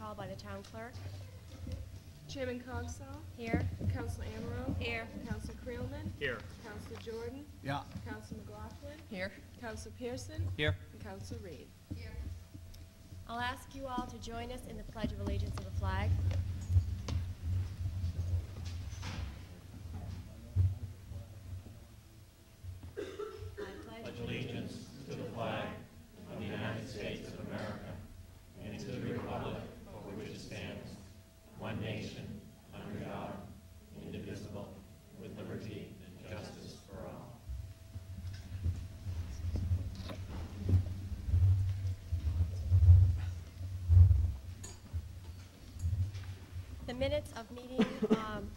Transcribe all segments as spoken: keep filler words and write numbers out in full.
call by the town clerk. Chairman Cogsall. Here. Councilor Amaro. Here. Councilor Creelman. Here. Councilor Jordan. Yeah. Councilor McLaughlin. Here. Councilor Pearson. Here. And Councilor Reed. Here. I'll ask you all to join us in the Pledge of Allegiance to the flag. I pledge allegiance to the flag of the United States of America and to the republic for which it stands, one nation, under God, indivisible, with liberty and justice for all. The minutes of meeting, um,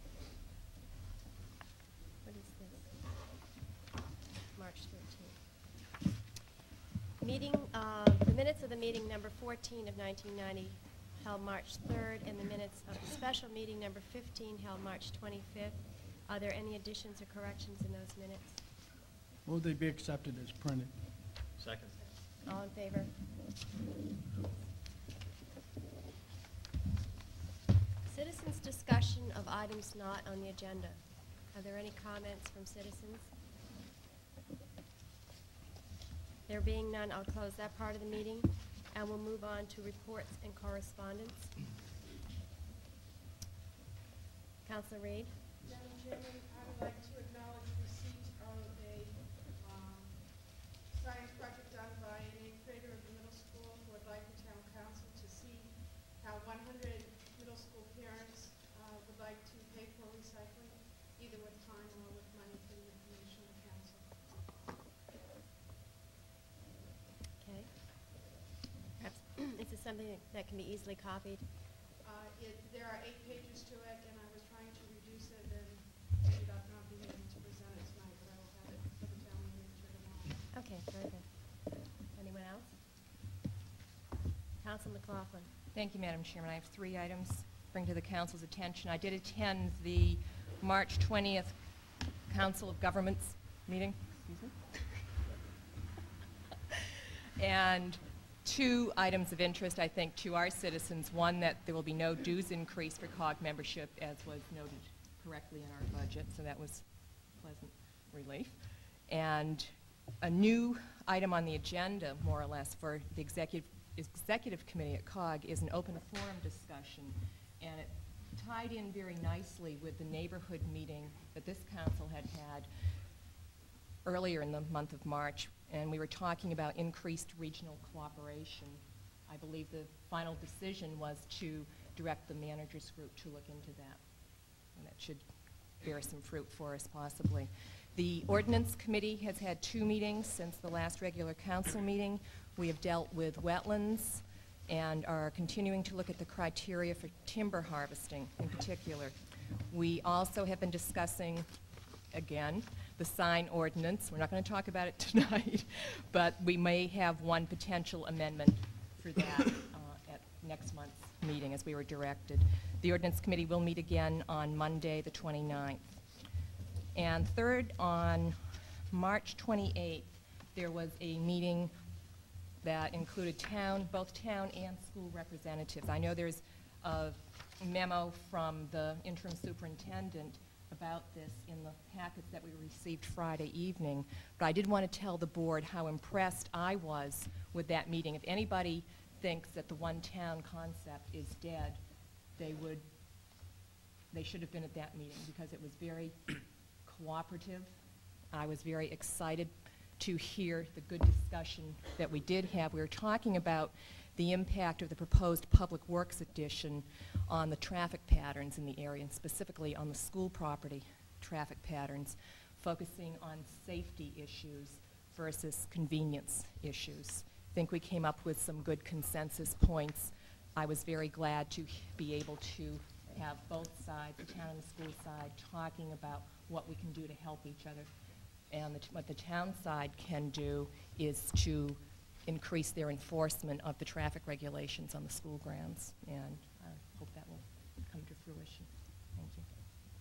what is this? March thirteenth. Meeting, uh, the minutes of the meeting number fourteen of nineteen ninety held March third, and the minutes of the special meeting number fifteen held March twenty-fifth. Are there any additions or corrections in those minutes? Will they be accepted as printed? Second. All in favor? Citizens' discussion of items not on the agenda. Are there any comments from citizens? There being none, I'll close that part of the meeting, and we'll move on to reports and correspondence. Councilor Reed? Madam Chairman, I would like to acknowledge receipt of a um, science project done by an eighth grader at the middle school who would like the town council to see how one hundred middle school parents uh, would like to pay for recycling, either with time or with money for the information of the council. Okay. Perhaps, is this something that can be easily copied? Uh, it, there are eight pages to it, and I was trying to reduce it, and ended up not being able to present it tonight, but I will have it for the town meeting tomorrow. Okay, very good. Anyone else? Council McLaughlin. Thank you, Madam Chairman. I have three items to bring to the council's attention. I did attend the March twentieth Council of Governments meeting. Excuse me. And two items of interest, I think, to our citizens. One, that there will be no dues increase for C O G membership, as was noted correctly in our budget, so that was pleasant relief. And a new item on the agenda, more or less, for the executive executive committee at C O G is an open forum discussion, and it tied in very nicely with the neighborhood meeting that this council had had earlier in the month of March, and we were talking about increased regional cooperation. I believe the final decision was to direct the managers group to look into that, and that should bear some fruit for us possibly. The ordinance committee has had two meetings since the last regular council meeting. We have dealt with wetlands and are continuing to look at the criteria for timber harvesting in particular. We also have been discussing, again, the sign ordinance. We're not going to talk about it tonight, but we may have one potential amendment for that uh, at next month's meeting as we were directed. The ordinance committee will meet again on Monday the twenty-ninth. And third, on March twenty-eighth, there was a meeting that included town, both town and school representatives. I know there's a memo from the interim superintendent about this in the packets that we received Friday evening, but I did want to tell the board how impressed I was with that meeting. If anybody thinks that the one town concept is dead, they would, they should have been at that meeting, because it was very cooperative. I was very excited to hear the good discussion that we did have. We were talking about the impact of the proposed Public Works addition on the traffic patterns in the area, and specifically on the school property traffic patterns, focusing on safety issues versus convenience issues. I think we came up with some good consensus points. I was very glad to be able to have both sides, the town and the school side, talking about what we can do to help each other. And the t what the town side can do is to increase their enforcement of the traffic regulations on the school grounds, and I hope that will come to fruition. Thank you.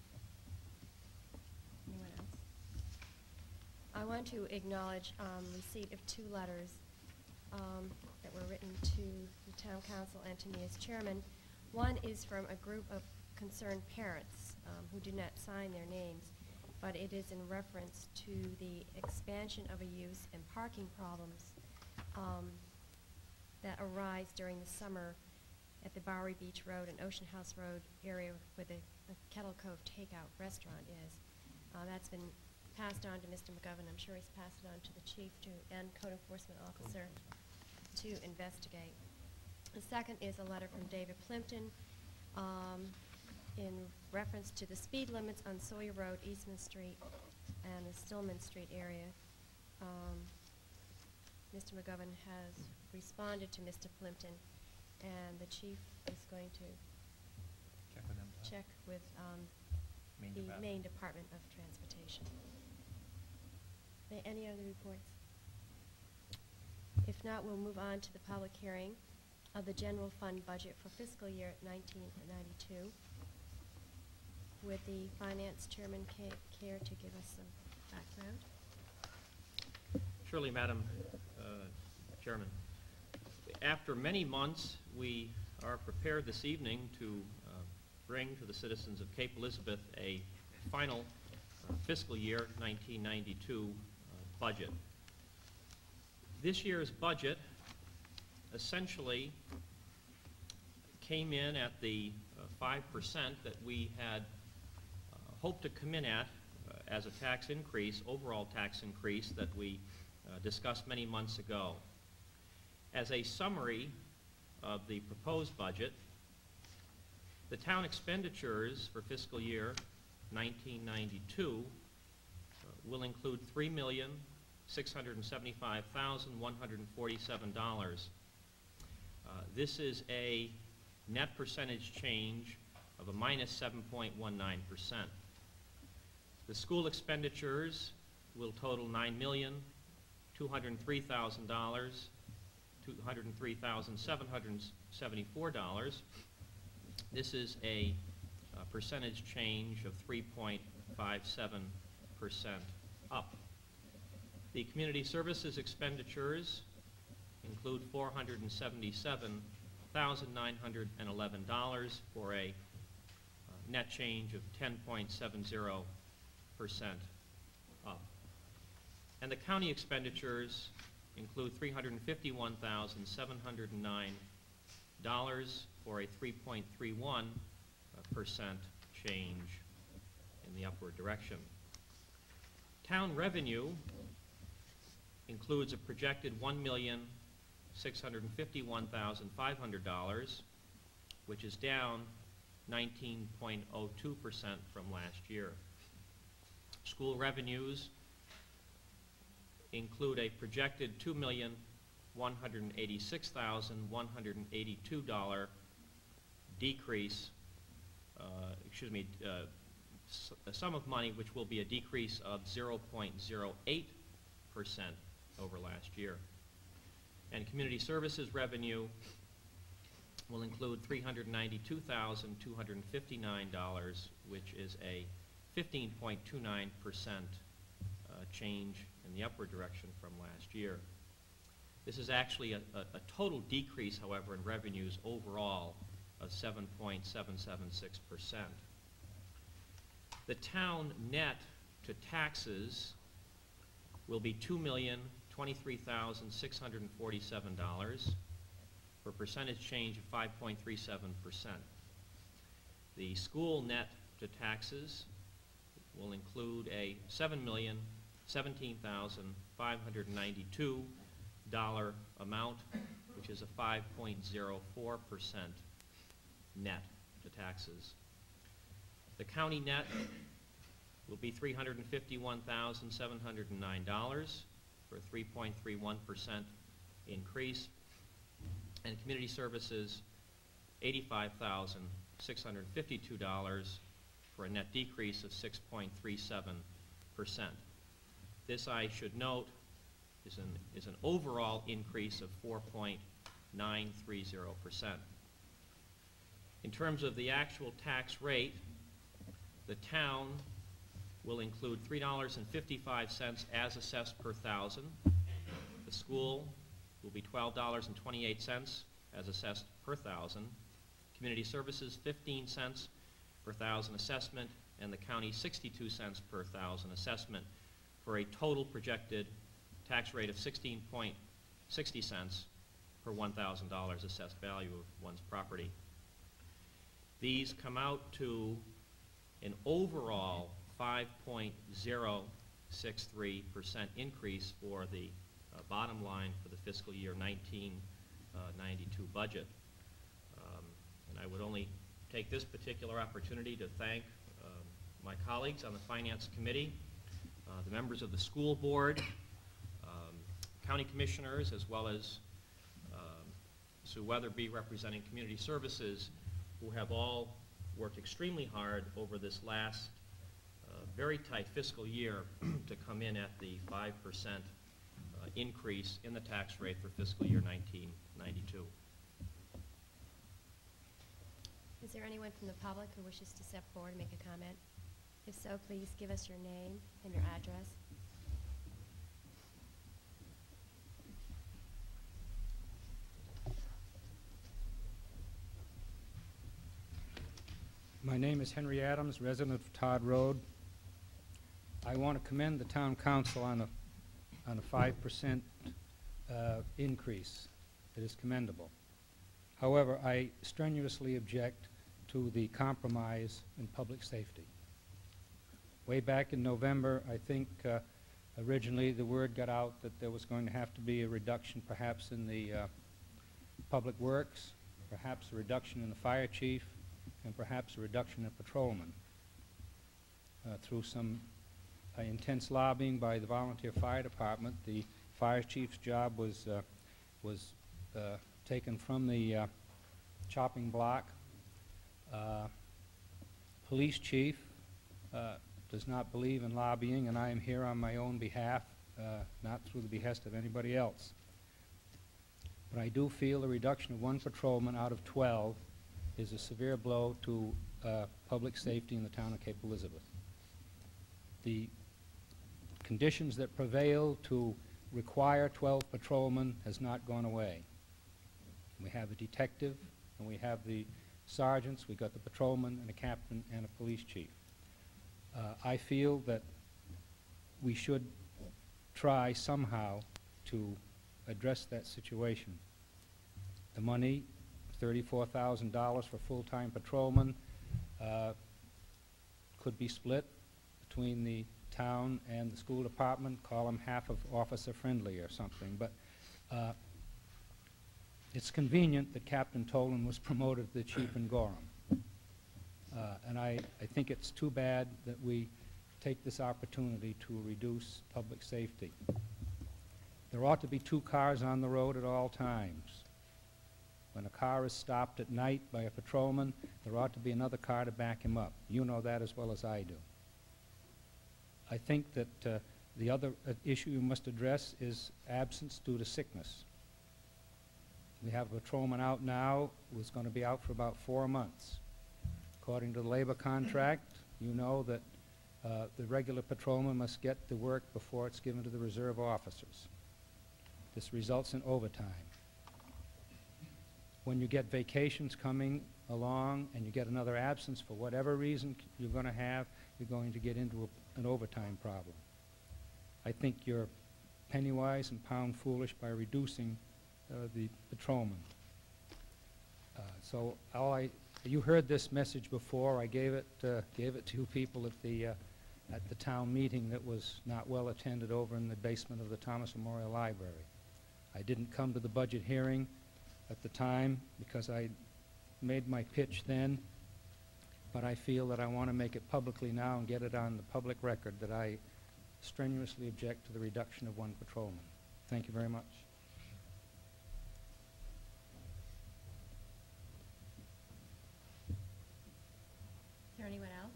Anyone else? I want to acknowledge um, receipt of two letters um, that were written to the town council and to me as chairman. One is from a group of concerned parents um, who did not sign their names, but it is in reference to the expansion of a use and parking problems um, that arise during the summer at the Bowery Beach Road and Ocean House Road area where the, the Kettle Cove Takeout restaurant is. Uh, that's been passed on to Mister McGovern. I'm sure he's passed it on to the chief to, and code enforcement officer to investigate. The second is a letter from David Plimpton um, in reference to the speed limits on Sawyer Road, Eastman Street, and the Stillman Street area. Um, Mister McGovern has responded to Mister Plimpton, and the chief is going to Check with them. check with um, Maine the Department. Maine Department of Transportation. A- Any other reports? If not, we'll move on to the public hearing of the general fund budget for fiscal year nineteen ninety-two. Would the finance chairman ca- care to give us some background? Surely, Madam uh, Chairman. After many months, we are prepared this evening to uh, bring to the citizens of Cape Elizabeth a final uh, fiscal year nineteen ninety-two uh, budget. This year's budget essentially came in at the uh, five percent that we had uh, hoped to come in at uh, as a tax increase, overall tax increase that we uh, discussed many months ago. As a summary of the proposed budget, the town expenditures for fiscal year nineteen ninety-two uh, will include three million six hundred seventy-five thousand one hundred forty-seven dollars. Uh, this is a net percentage change of a minus seven point one nine percent. The school expenditures will total nine million two hundred three thousand dollars, two hundred three thousand seven hundred seventy-four dollars. This is a uh, percentage change of three point five seven percent up. The community services expenditures include four hundred seventy-seven thousand nine hundred eleven dollars for a uh, net change of ten point seven zero percent up. And the county expenditures include three hundred fifty-one thousand seven hundred nine dollars for a three point three one percent change in the upward direction. Town revenue includes a projected one million six hundred fifty-one thousand five hundred dollars, which is down nineteen point zero two percent from last year. School revenues include a projected two million one hundred eighty-six thousand one hundred eighty-two dollars decrease, uh, excuse me, uh, s a sum of money which will be a decrease of zero point zero eight percent over last year. And community services revenue will include three hundred ninety-two thousand two hundred fifty-nine dollars, which is a fifteen point two nine percent uh, change in the upward direction from last year. This is actually a, a, a total decrease, however, in revenues overall of seven point seven seven six percent. The town net to taxes will be two million twenty-three thousand six hundred forty-seven dollars for a percentage change of five point three seven percent. The school net to taxes will include a seven million seventeen thousand five hundred ninety-two dollars amount, which is a five point zero four percent net to taxes. The county net will be three hundred fifty-one thousand seven hundred nine dollars for a three point three one percent increase, and community services eighty-five thousand six hundred fifty-two dollars for a net decrease of six point three seven percent. This, I should note, is an, is an overall increase of four point nine three zero percent. In terms of the actual tax rate, the town will include three dollars and fifty-five cents as assessed per thousand. The school will be twelve dollars and twenty-eight cents as assessed per thousand. Community services, fifteen cents per thousand assessment, and the county, sixty-two cents per thousand assessment, for a total projected tax rate of sixteen point six zero cents per one thousand dollars assessed value of one's property. These come out to an overall five point zero six three percent increase for the uh, bottom line for the fiscal year nineteen ninety-two budget. Um, and I would only take this particular opportunity to thank um, my colleagues on the Finance Committee, uh, the members of the school board, um, county commissioners, as well as um, Sue Weatherby representing Community Services, who have all worked extremely hard over this last uh, very tight fiscal year to come in at the five percent uh, increase in the tax rate for fiscal year nineteen ninety-two. Is there anyone from the public who wishes to step forward and make a comment? If so, please give us your name and your address. My name is Henry Adams, resident of Todd Road. I want to commend the town council on a on a five percent uh, increase. It is commendable. However, I strenuously object to the compromise in public safety. Way back in November, I think uh, originally the word got out that there was going to have to be a reduction perhaps in the uh, public works, perhaps a reduction in the fire chief, and perhaps a reduction in patrolmen. Uh, through some uh, intense lobbying by the volunteer fire department, the fire chief's job was, uh, was uh, taken from the uh, chopping block. Uh, police chief uh, does not believe in lobbying, and I am here on my own behalf, uh, not through the behest of anybody else. But I do feel a reduction of one patrolman out of twelve is a severe blow to uh, public safety in the town of Cape Elizabeth. The conditions that prevail to require twelve patrolmen has not gone away. We have a detective, and we have the sergeants, we got the patrolman and a captain and a police chief. Uh, I feel that we should try somehow to address that situation. The money, thirty-four thousand dollars for full-time patrolmen, uh, could be split between the town and the school department, call them half of officer friendly or something. But uh, it's convenient that Captain Tolan was promoted to chief in Gorham. Uh, and I, I think it's too bad that we take this opportunity to reduce public safety. There ought to be two cars on the road at all times. When a car is stopped at night by a patrolman, there ought to be another car to back him up. You know that as well as I do. I think that uh, the other uh, issue you must address is absence due to sickness. We have a patrolman out now who's going to be out for about four months. According to the labor contract, you know that uh, the regular patrolman must get the work before it's given to the reserve officers. This results in overtime. When you get vacations coming along and you get another absence for whatever reason you're going to have, you're going to get into a, an overtime problem. I think you're penny wise and pound foolish by reducing uh, the patrolmen. Uh, so all I, you heard this message before. I gave it, uh, gave it to you people at the, uh, at the town meeting that was not well attended over in the basement of the Thomas Memorial Library. I didn't come to the budget hearing at the time because I made my pitch then, but I feel that I want to make it publicly now and get it on the public record that I strenuously object to the reduction of one patrolman. Thank you very much. Is there anyone else?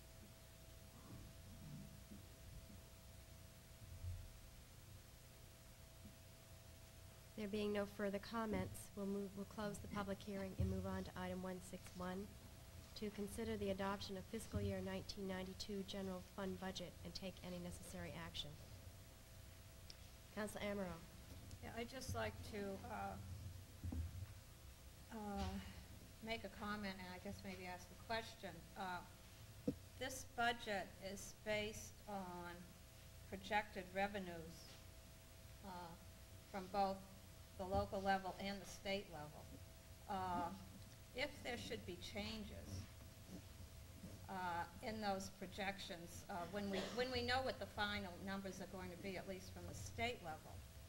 There being no further comments, we'll move, we'll close the public hearing and move on to item one six one, to consider the adoption of fiscal year nineteen ninety-two general fund budget and take any necessary action. Councilor Amaro. Yeah, I'd just like to uh, uh, make a comment and I guess maybe ask a question. Uh, This budget is based on projected revenues uh, from both the local level and the state level. Uh, If there should be changes uh, in those projections, uh, when we, when we know what the final numbers are going to be, at least from the state level,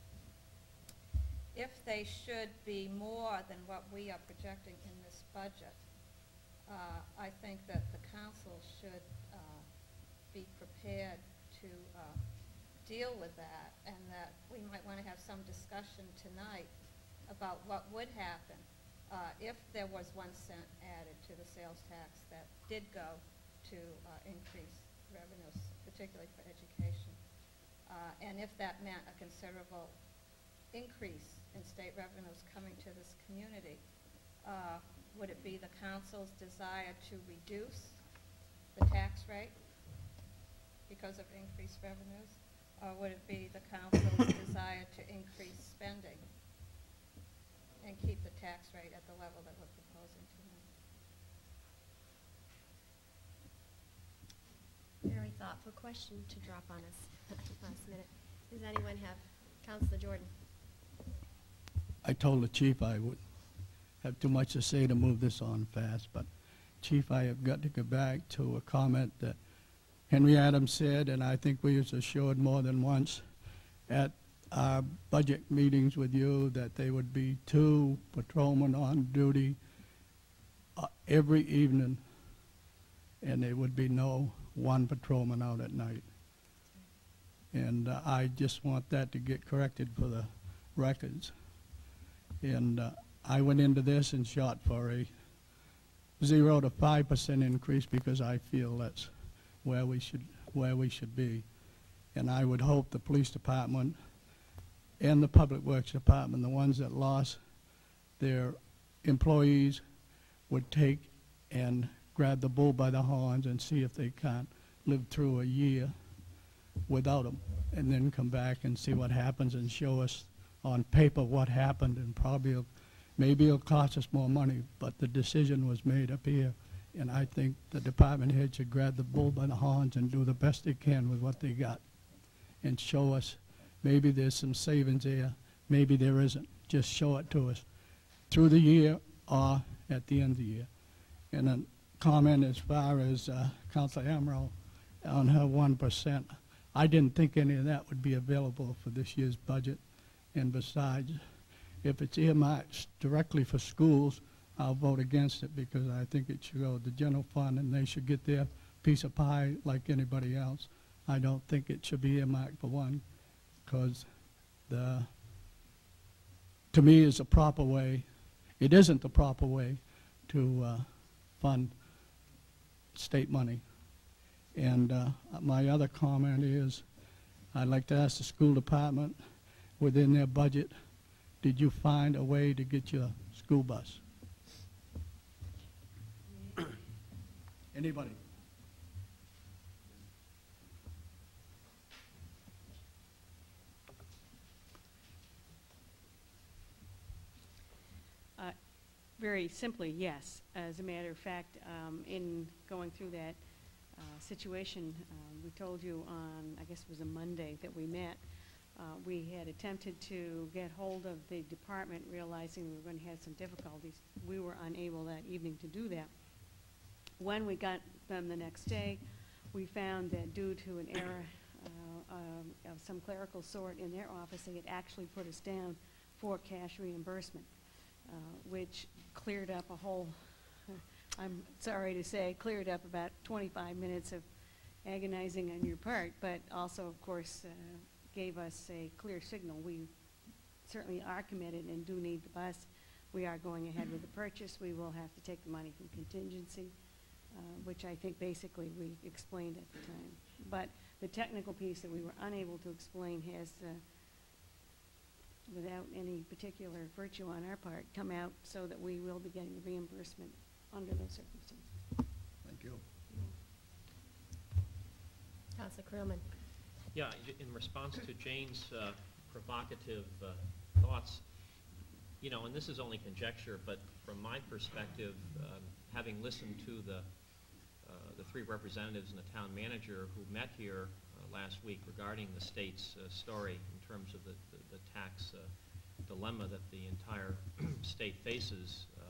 if they should be more than what we are projecting in this budget, uh, I think that the council should uh, be prepared to uh, deal with that, and that we might want to have some discussion tonight about what would happen uh, if there was one cent added to the sales tax that did go to uh, increase revenues, particularly for education, uh, and if that meant a considerable increase in state revenues coming to this community. Uh, would it be the council's desire to reduce the tax rate because of increased revenues? Or would it be the council's desire to increase spending and keep the tax rate at the level that we're proposing tonight? Very thoughtful question to drop on us last minute. Does anyone have, Councilor Jordan? I told the chief I would have too much to say to move this on fast, but Chief, I have got to go back to a comment that Henry Adams said, and I think we was assured more than once at our budget meetings with you that there would be two patrolmen on duty uh, every evening, and there would be no one patrolman out at night. And uh, I just want that to get corrected for the records. And uh, I went into this and shot for a zero to five percent increase because I feel that's where we should where we should be. And I would hope the police department and the public works department, the ones that lost their employees, would take and grab the bull by the horns and see if they can't live through a year without them, and then come back and see what happens and show us on paper what happened, and probably it'll, maybe it'll cost us more money, but the decision was made up here, and I think the department head should grab the bull by the horns and do the best they can with what they got and show us maybe there's some savings there, maybe there isn't. Just show it to us through the year or at the end of the year. And a comment as far as uh, Councilor Amaro on her one percent, I didn't think any of that would be available for this year's budget. And besides, if it's earmarked directly for schools, I'll vote against it because I think it should go to the general fund and they should get their piece of pie like anybody else. I don't think it should be earmarked for one because the, to me, is the proper way. It isn't the proper way to uh, fund state money. And uh, my other comment is, I'd like to ask the school department, within their budget, did you find a way to get your school bus? Anybody? Uh, very simply, yes. As a matter of fact, um, in going through that uh, situation, uh, we told you on, I guess it was a Monday that we met, uh, we had attempted to get hold of the department, realizing we were going to have some difficulties. We were unable that evening to do that. When we got them the next day, we found that due to an error uh, um, of some clerical sort in their office, they had actually put us down for cash reimbursement, uh, which cleared up a whole, I'm sorry to say, cleared up about twenty-five minutes of agonizing on your part, but also, of course, uh, gave us a clear signal. We certainly are committed and do need the bus. We are going ahead with the purchase. We will have to take the money from contingency, uh, which I think basically we explained at the time. But the technical piece that we were unable to explain has, uh, without any particular virtue on our part, come out so that we will be getting reimbursement under those circumstances. Thank you. Councilor Creelman. Yeah, i- in response to Jane's uh, provocative uh, thoughts. You know, and this is only conjecture, but from my perspective, um, having listened to the uh, the three representatives and the town manager who met here uh, last week regarding the state's uh, story in terms of the, the, the tax uh, dilemma that the entire state faces, uh,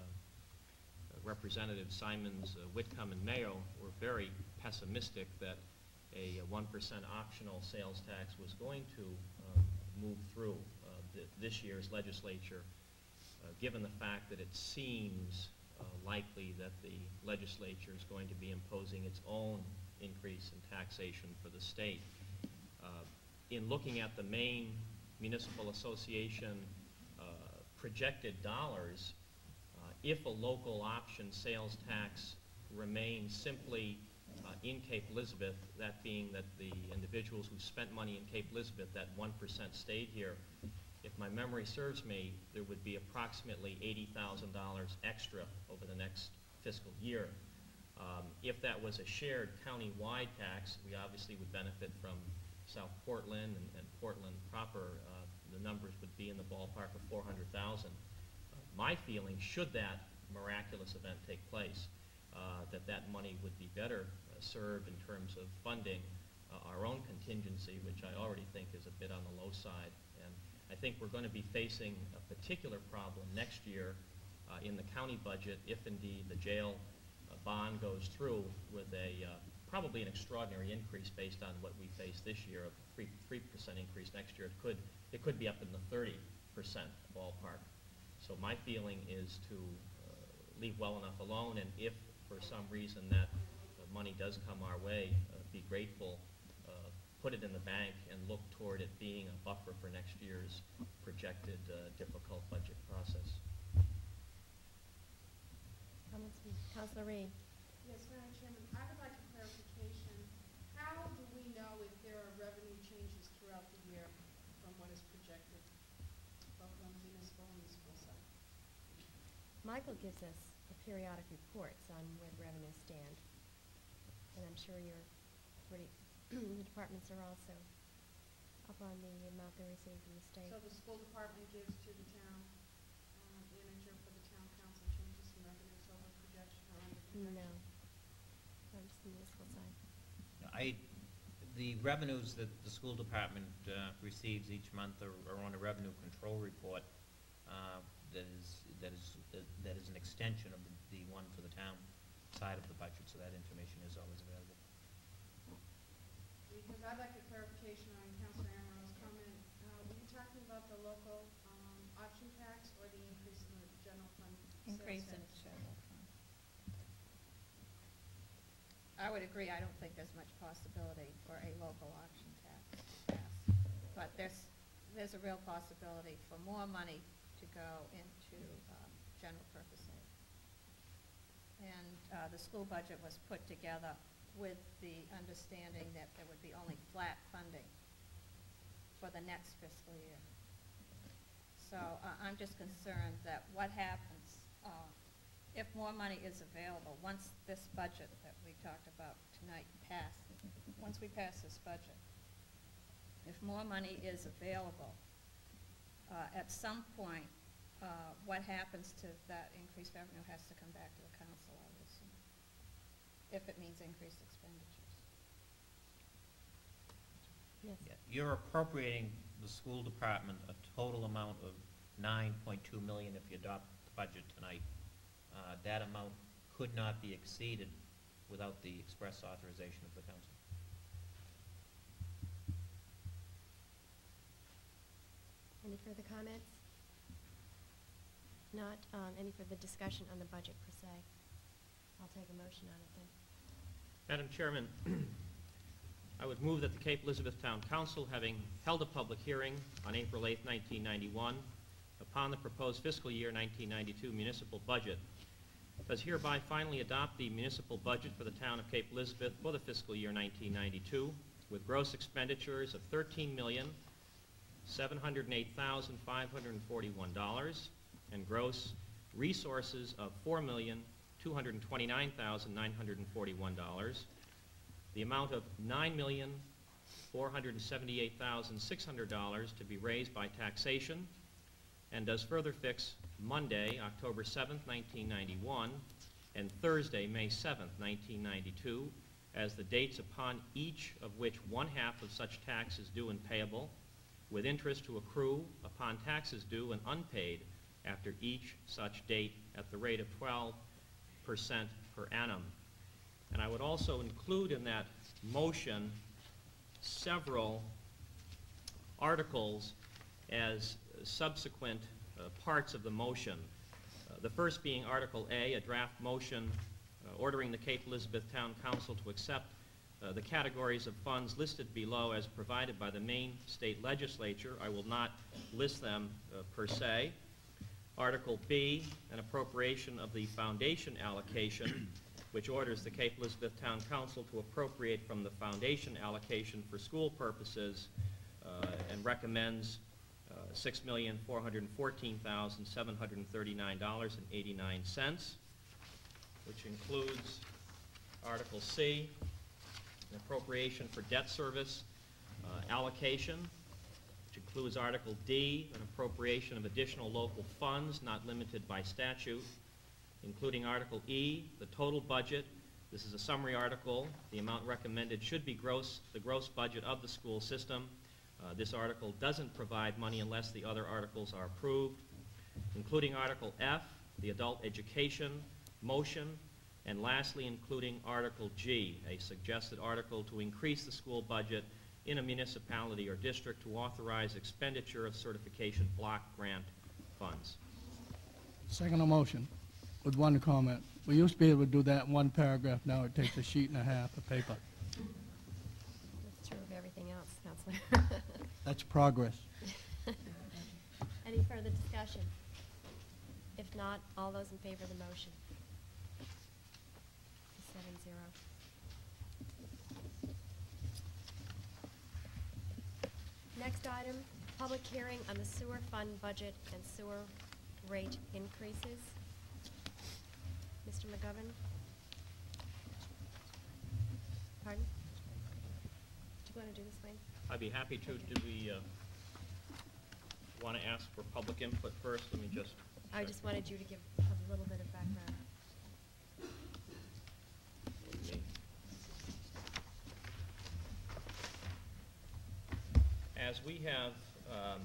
uh, Representatives Simons, uh, Whitcomb, and Mayo were very pessimistic that a one percent optional sales tax was going to uh, move through uh, th this year's legislature, uh, given the fact that it seems uh, likely that the legislature is going to be imposing its own increase in taxation for the state. Uh, in looking at the Maine Municipal Association uh, projected dollars, uh, if a local option sales tax remains simply uh, in Cape Elizabeth, that being that the individuals who spent money in Cape Elizabeth, that one percent stayed here, if my memory serves me, there would be approximately eighty thousand dollars extra over the next fiscal year. Um, if that was a shared county-wide tax, we obviously would benefit from South Portland and, and Portland proper. Uh, the numbers would be in the ballpark of four hundred thousand. Uh, my feeling, should that miraculous event take place, uh, that that money would be better uh, served in terms of funding uh, our own contingency, which I already think is a bit on the low side. And I think we're going to be facing a particular problem next year uh, in the county budget if indeed the jail uh, bond goes through with a uh, probably an extraordinary increase based on what we face this year, a three three percent increase next year. It could it could be up in the thirty percent ballpark. So my feeling is to uh, leave well enough alone, and if for some reason that uh, money does come our way, uh, be grateful. Uh, put it in the bank and look toward it being a buffer for next year's projected uh, difficult budget process. Comments from Councilor Reed? Yes, Madam Chairman, I would like a clarification. How do we know if there are revenue changes throughout the year from what is projected, both on the municipal and the school side? Michael gives us periodic reports on where the revenues stand, and I'm sure your pretty the departments are also up on the amount they receive from the state. So the school department gives to the town uh, manager for the town council changes in revenues over projection or under projection? No, not just the municipal side. I, the revenues that the school department uh, receives each month are, are on a revenue control report uh, that is that is that, that is an extension of the, the one for the town side of the budget, so that information is always available. Because I'd like a clarification on Councilor Amaro's comment. Uh, were you talking about the local um, option tax or the increase in the general fund? Increase in sales tax? general fund. I would agree, I don't think there's much possibility for a local option tax, yes. But there's, there's a real possibility for more money to go into um, general purpose aid. And uh, the school budget was put together with the understanding that there would be only flat funding for the next fiscal year. So uh, I'm just concerned that what happens uh, if more money is available, once this budget that we talked about tonight passes, once we pass this budget, if more money is available, uh, at some point, uh, what happens to that increased revenue has to come back to the council, I would assume, if it means increased expenditures. Yes. Yeah, you're appropriating the school department a total amount of nine point two million dollars if you adopt the budget tonight. Uh, that amount could not be exceeded without the express authorization of the council. Any further comments? Not um, any further discussion on the budget per se. I'll take a motion on it then. Madam Chairman, I would move that the Cape Elizabeth Town Council, having held a public hearing on April eighth, nineteen ninety-one, upon the proposed fiscal year nineteen ninety-two municipal budget, does hereby finally adopt the municipal budget for the town of Cape Elizabeth for the fiscal year nineteen ninety-two, with gross expenditures of thirteen million seven hundred eight thousand five hundred forty-one dollars and gross resources of four million two hundred twenty-nine thousand nine hundred forty-one dollars. The amount of nine million four hundred seventy-eight thousand six hundred dollars to be raised by taxation, and does further fix Monday, October seventh, nineteen ninety-one, and Thursday, May seventh, nineteen ninety-two, as the dates upon each of which one half of such tax is due and payable, with interest to accrue upon taxes due and unpaid after each such date at the rate of twelve percent per annum. And I would also include in that motion several articles as subsequent uh, parts of the motion. Uh, the first being Article A, a draft motion uh, ordering the Cape Elizabeth Town Council to accept uh, the categories of funds listed below as provided by the Maine State Legislature. I will not list them uh, per se. Article B, an appropriation of the foundation allocation, which orders the Cape Elizabeth Town Council to appropriate from the foundation allocation for school purposes uh, and recommends uh, six million four hundred fourteen thousand seven hundred thirty-nine dollars and eighty-nine cents, which includes Article C, an appropriation for debt service uh, allocation, which includes Article D, an appropriation of additional local funds not limited by statute, including Article E, the total budget. This is a summary article. The amount recommended should be gross, the gross budget of the school system. Uh, this article doesn't provide money unless the other articles are approved, including Article F, the adult education motion, and lastly, including Article G, a suggested article to increase the school budget in a municipality or district to authorize expenditure of certification block grant funds. Second motion, with one comment. We used to be able to do that in one paragraph. Now it takes a sheet and a half of paper. That's true of everything else, Counselor. That's progress. Any further discussion? If not, all those in favor of the motion? Seven zero. Next item, public hearing on the sewer fund budget and sewer rate increases. Mister McGovern? Pardon? Do you want to do this, Wayne? I'd be happy to. Do we uh, want to ask for public input first? Let me just... I just wanted you to give a little bit of background. As we have um,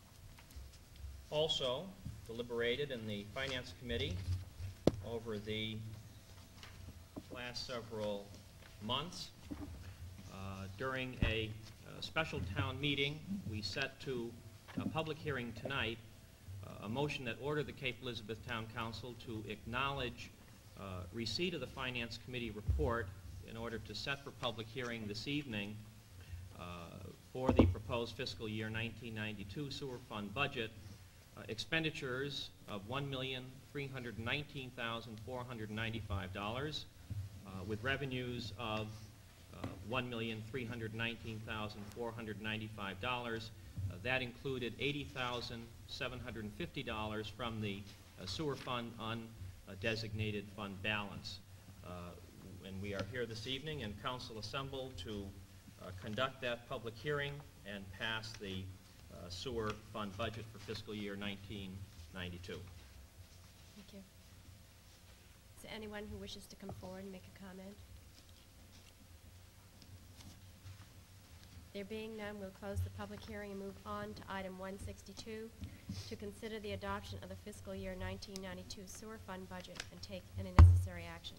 also deliberated in the Finance Committee over the last several months, uh, during a, a special town meeting, we set to a public hearing tonight uh, a motion that ordered the Cape Elizabeth Town Council to acknowledge uh, receipt of the Finance Committee report in order to set for public hearing this evening uh, for the proposed fiscal year nineteen ninety-two sewer fund budget, uh, expenditures of one million three hundred nineteen thousand four hundred ninety-five dollars, uh, with revenues of uh, one million three hundred nineteen thousand four hundred ninety-five dollars. Uh, that included eighty thousand seven hundred fifty dollars from the uh, sewer fund undesignated fund balance. Uh, and we are here this evening and council assembled to Uh, conduct that public hearing and pass the uh, sewer fund budget for fiscal year nineteen ninety-two. Thank you. Is there anyone who wishes to come forward and make a comment? There being none, we'll close the public hearing and move on to item one sixty-two, to consider the adoption of the fiscal year nineteen ninety-two sewer fund budget and take any necessary action.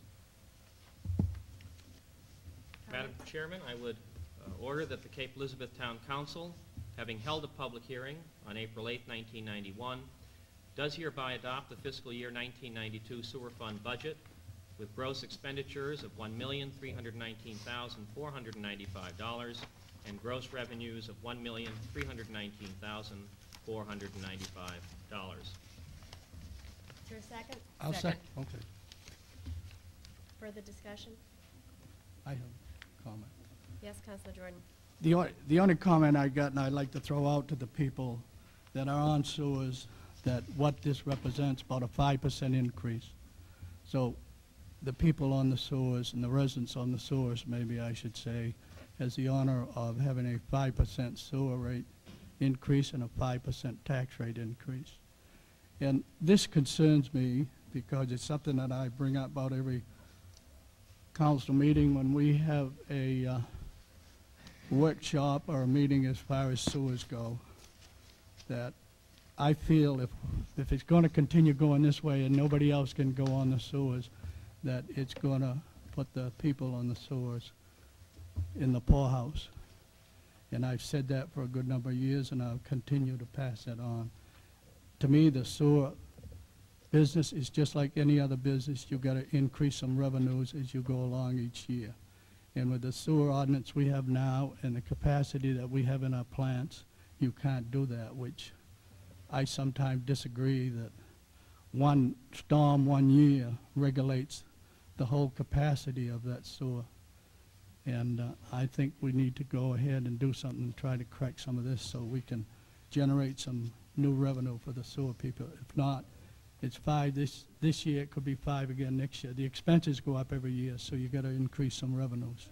Madam Comment? Chairman, I would uh, order that the Cape Elizabeth Town Council, having held a public hearing on April eighth, nineteen ninety-one, does hereby adopt the fiscal year nineteen ninety-two sewer fund budget with gross expenditures of one million three hundred nineteen thousand four hundred ninety-five dollars and gross revenues of one million three hundred nineteen thousand four hundred ninety-five dollars. Is there a second? I'll Second. sec, okay. Further discussion? I have a comment. Yes, Councilor Jordan. The, o- the only comment I got, and I'd like to throw out to the people that are on sewers, that what this represents, about a five percent increase. So the people on the sewers and the residents on the sewers, maybe I should say, has the honor of having a five percent sewer rate increase and a five percent tax rate increase. And this concerns me because it's something that I bring up about every council meeting when we have a uh, workshop or a meeting as far as sewers go, that I feel if, if it's going to continue going this way and nobody else can go on the sewers, that it's going to put the people on the sewers in the poorhouse. And I've said that for a good number of years, and I'll continue to pass that on. To me, the sewer business is just like any other business. You've got to increase some revenues as you go along each year. And with the sewer ordinance we have now and the capacity that we have in our plants, you can't do that, which I sometimes disagree that one storm one year regulates the whole capacity of that sewer. And uh, I think we need to go ahead and do something and try to correct some of this so we can generate some new revenue for the sewer people. If not, it's five this, this year, it could be five again next year. The expenses go up every year, so you got to increase some revenues.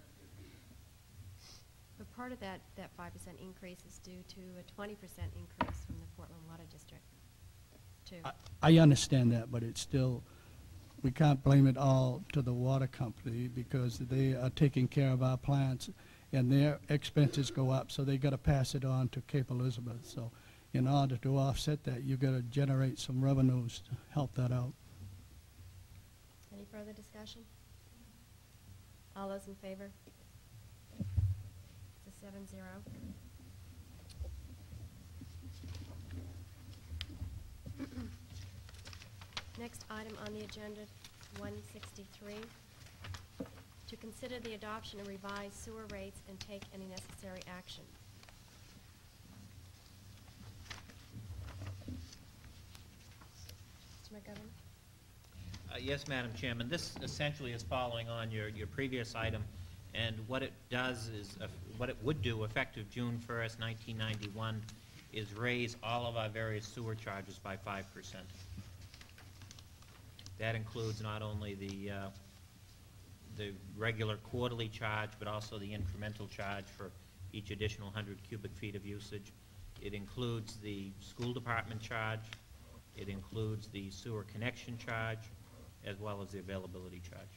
But part of that, that five percent increase is due to a twenty percent increase from the Portland Water District, too. I, I understand that, but it's still, we can't blame it all to the water company because they are taking care of our plants and their expenses go up, so they got to pass it on to Cape Elizabeth. So in order to offset that, you got to generate some revenues to help that out. Any further discussion? All those in favor? It's a seven zero. Next item on the agenda, one sixty-three. To consider the adoption of revised sewer rates and take any necessary action. Mister McGovern? Uh, Yes, Madam Chairman. This essentially is following on your, your previous item, and what it does is, uh, what it would do effective June first, nineteen ninety-one, is raise all of our various sewer charges by five percent. That includes not only the, uh, the regular quarterly charge, but also the incremental charge for each additional one hundred cubic feet of usage. It includes the school department charge. It includes the sewer connection charge, as well as the availability charge.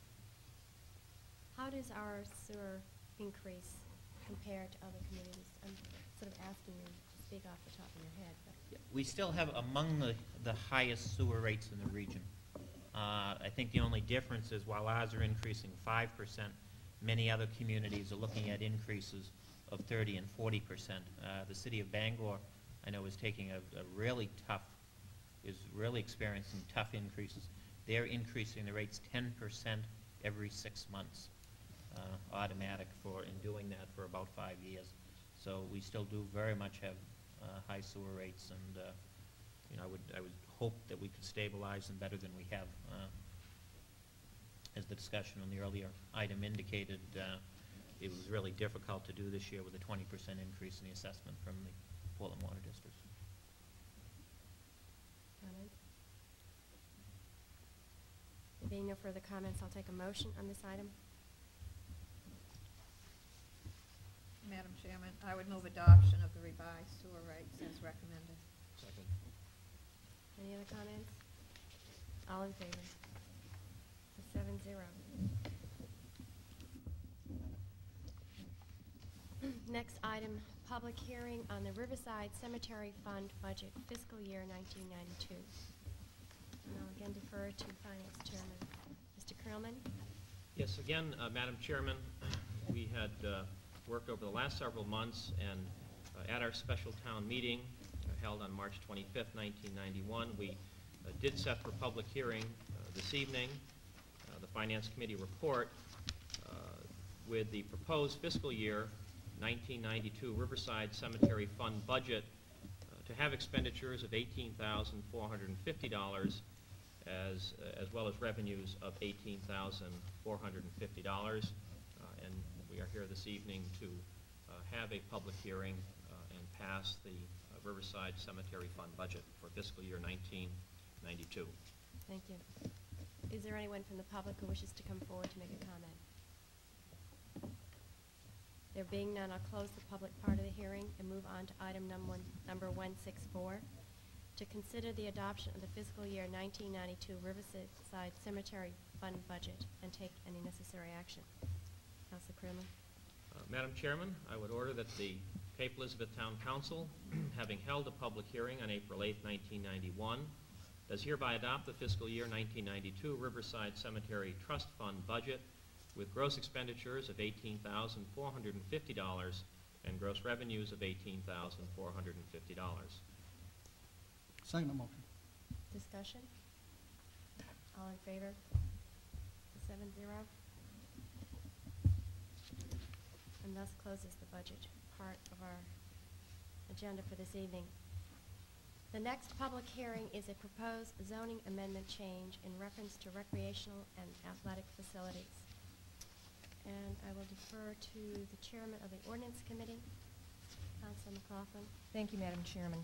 How does our sewer increase compare to other communities? I'm sort of asking you to speak off the top of your head, but. We still have among the, the highest sewer rates in the region. Uh, I think the only difference is while ours are increasing five percent, many other communities are looking at increases of thirty and forty percent. Uh, the city of Bangor, I know, is taking a, a really tough, is really experiencing tough increases. They're increasing the rates ten percent every six months, uh, automatic for, in doing that for about five years. So we still do very much have uh, high sewer rates, and uh, you know, I would, I would hope that we could stabilize them better than we have. Uh, as the discussion on the earlier item indicated, uh, it was really difficult to do this year with a twenty percent increase in the assessment from the Portland Water District. Comments? There being no further comments, I'll take a motion on this item. Madam Chairman, I would move adoption of the revised sewer rates as recommended. Second. Any other comments? All in favor? It's a seven zero. Next item, public hearing on the Riverside Cemetery Fund budget fiscal year nineteen ninety-two. And I'll again defer to Finance Chairman. Mister Creelman? Yes, again, uh, Madam Chairman, we had uh, worked over the last several months, and uh, at our special town meeting uh, held on March twenty-fifth, nineteen ninety-one, we uh, did set for public hearing uh, this evening uh, the Finance Committee report uh, with the proposed fiscal year nineteen ninety-two Riverside Cemetery Fund budget uh, to have expenditures of eighteen thousand four hundred fifty dollars as, uh, as well as revenues of eighteen thousand four hundred fifty dollars. Uh, and we are here this evening to uh, have a public hearing uh, and pass the uh, Riverside Cemetery Fund budget for fiscal year nineteen ninety-two. Thank you. Is there anyone from the public who wishes to come forward to make a comment? There being none, I'll close the public part of the hearing and move on to item number one, number one six four. to consider the adoption of the fiscal year nineteen ninety-two Riverside Cemetery Fund budget and take any necessary action. Councilor Cramer. Uh, Madam Chairman, I would order that the Cape Elizabeth Town Council, having held a public hearing on April eighth, nineteen ninety-one, does hereby adopt the fiscal year nineteen ninety-two Riverside Cemetery Trust Fund budget with gross expenditures of eighteen thousand four hundred fifty dollars and gross revenues of eighteen thousand four hundred fifty dollars. Second motion. Discussion? All in favor? Seven zero. And thus closes the budget part of our agenda for this evening. The next public hearing is a proposed zoning amendment change in reference to recreational and athletic facilities. And I will defer to the chairman of the ordinance committee, Councilor McLaughlin. Thank you, Madam Chairman.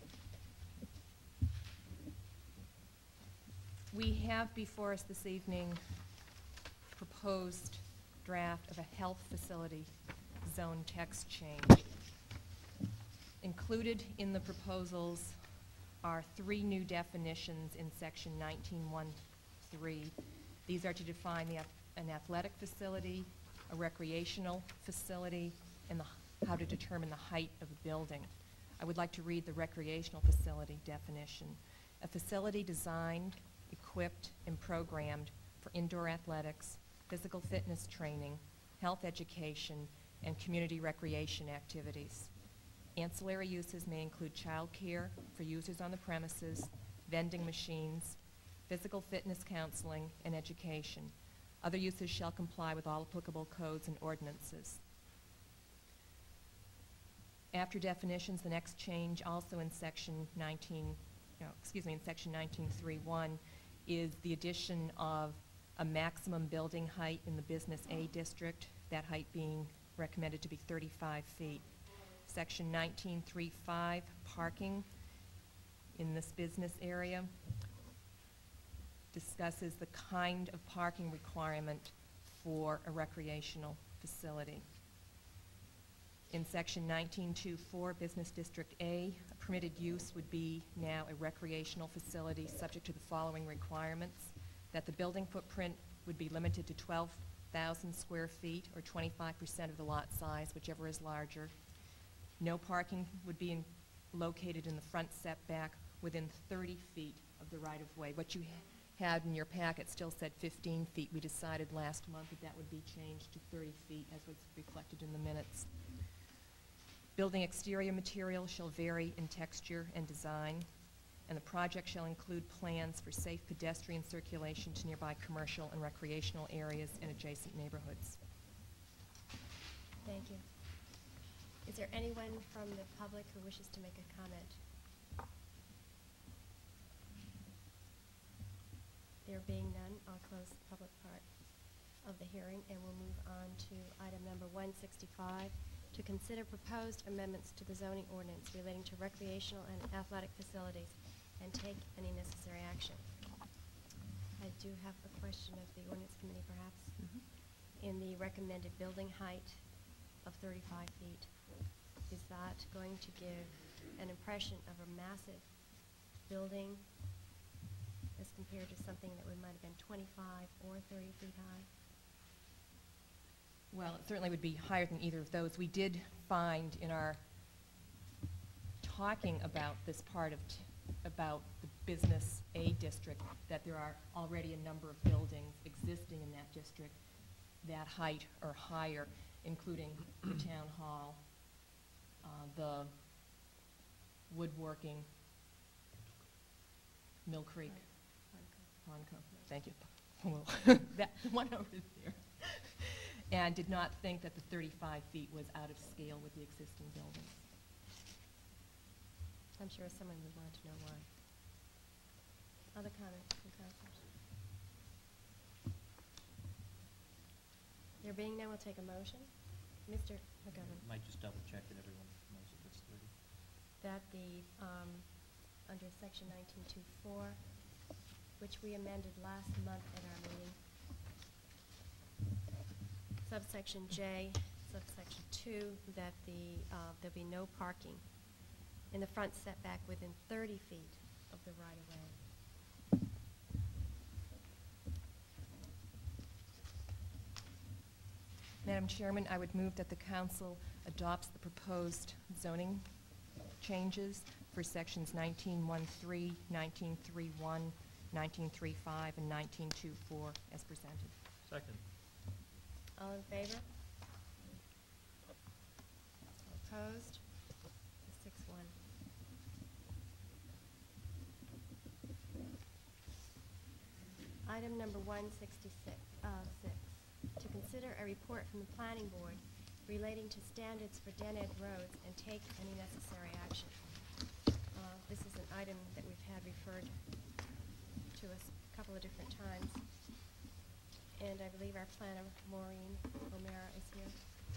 We have before us this evening proposed draft of a health facility zone text change. Included in the proposals are three new definitions in section nineteen one three. These are to define the, an athletic facility, a recreational facility, and the, how to determine the height of a building. I would like to read the recreational facility definition. A facility designed, equipped, and programmed for indoor athletics, physical fitness training, health education, and community recreation activities. Ancillary uses may include childcare for users on the premises, vending machines, physical fitness counseling, and education. Other uses shall comply with all applicable codes and ordinances. After definitions, the next change, also in section nineteen, no, excuse me, in section nineteen three one, is the addition of a maximum building height in the Business A district, that height being recommended to be thirty-five feet. Section nineteen three five, parking in this business area, discusses the kind of parking requirement for a recreational facility. In section nineteen two four, Business District A, a permitted use would be now a recreational facility subject to the following requirements: that the building footprint would be limited to twelve thousand square feet or twenty-five percent of the lot size, whichever is larger. No parking would be in, located in the front setback within thirty feet of the right-of-way. What you had in your packet still said fifteen feet. We decided last month that that would be changed to thirty feet, as was reflected in the minutes. Building exterior material shall vary in texture and design, and the project shall include plans for safe pedestrian circulation to nearby commercial and recreational areas and adjacent neighborhoods. Thank you. Is there anyone from the public who wishes to make a comment? There being none, I'll close the public part of the hearing, and we'll move on to item number one sixty-five, to consider proposed amendments to the zoning ordinance relating to recreational and athletic facilities and take any necessary action. I do have a question of the ordinance committee, perhaps. Mm-hmm. In the recommended building height of thirty-five feet, is that going to give an impression of a massive building as compared to something that would might have been twenty-five or thirty feet high? Well, it certainly would be higher than either of those. We did find in our talking about this part of, t about the Business A district, that there are already a number of buildings existing in that district that height or higher, including the town hall, uh, the woodworking, Mill Creek, Honco, thank you. That one over there. And did not think that the thirty-five feet was out of scale with the existing buildings. I'm sure someone would want to know why. Other comments from councilors? There being none, we'll take a motion. Mister McGovern. Might just double check that everyone knows if it's thirty. That the, um, under section nineteen two four, which we amended last month at our meeting, subsection J, subsection two, that the, uh, there'll be no parking in the front setback within thirty feet of the right-of-way. Madam Chairman, I would move that the council adopts the proposed zoning changes for sections nineteen one three, nineteen three one, nineteen three five, and nineteen two four as presented. Second. All in favor? Opposed? Six one. Item number one sixty-six, uh, six. To consider a report from the planning board relating to standards for dead-end roads and take any necessary action. Uh, this is an item that we've had referred to us a couple of different times. And I believe our planner, Maureen O'Mara, is here.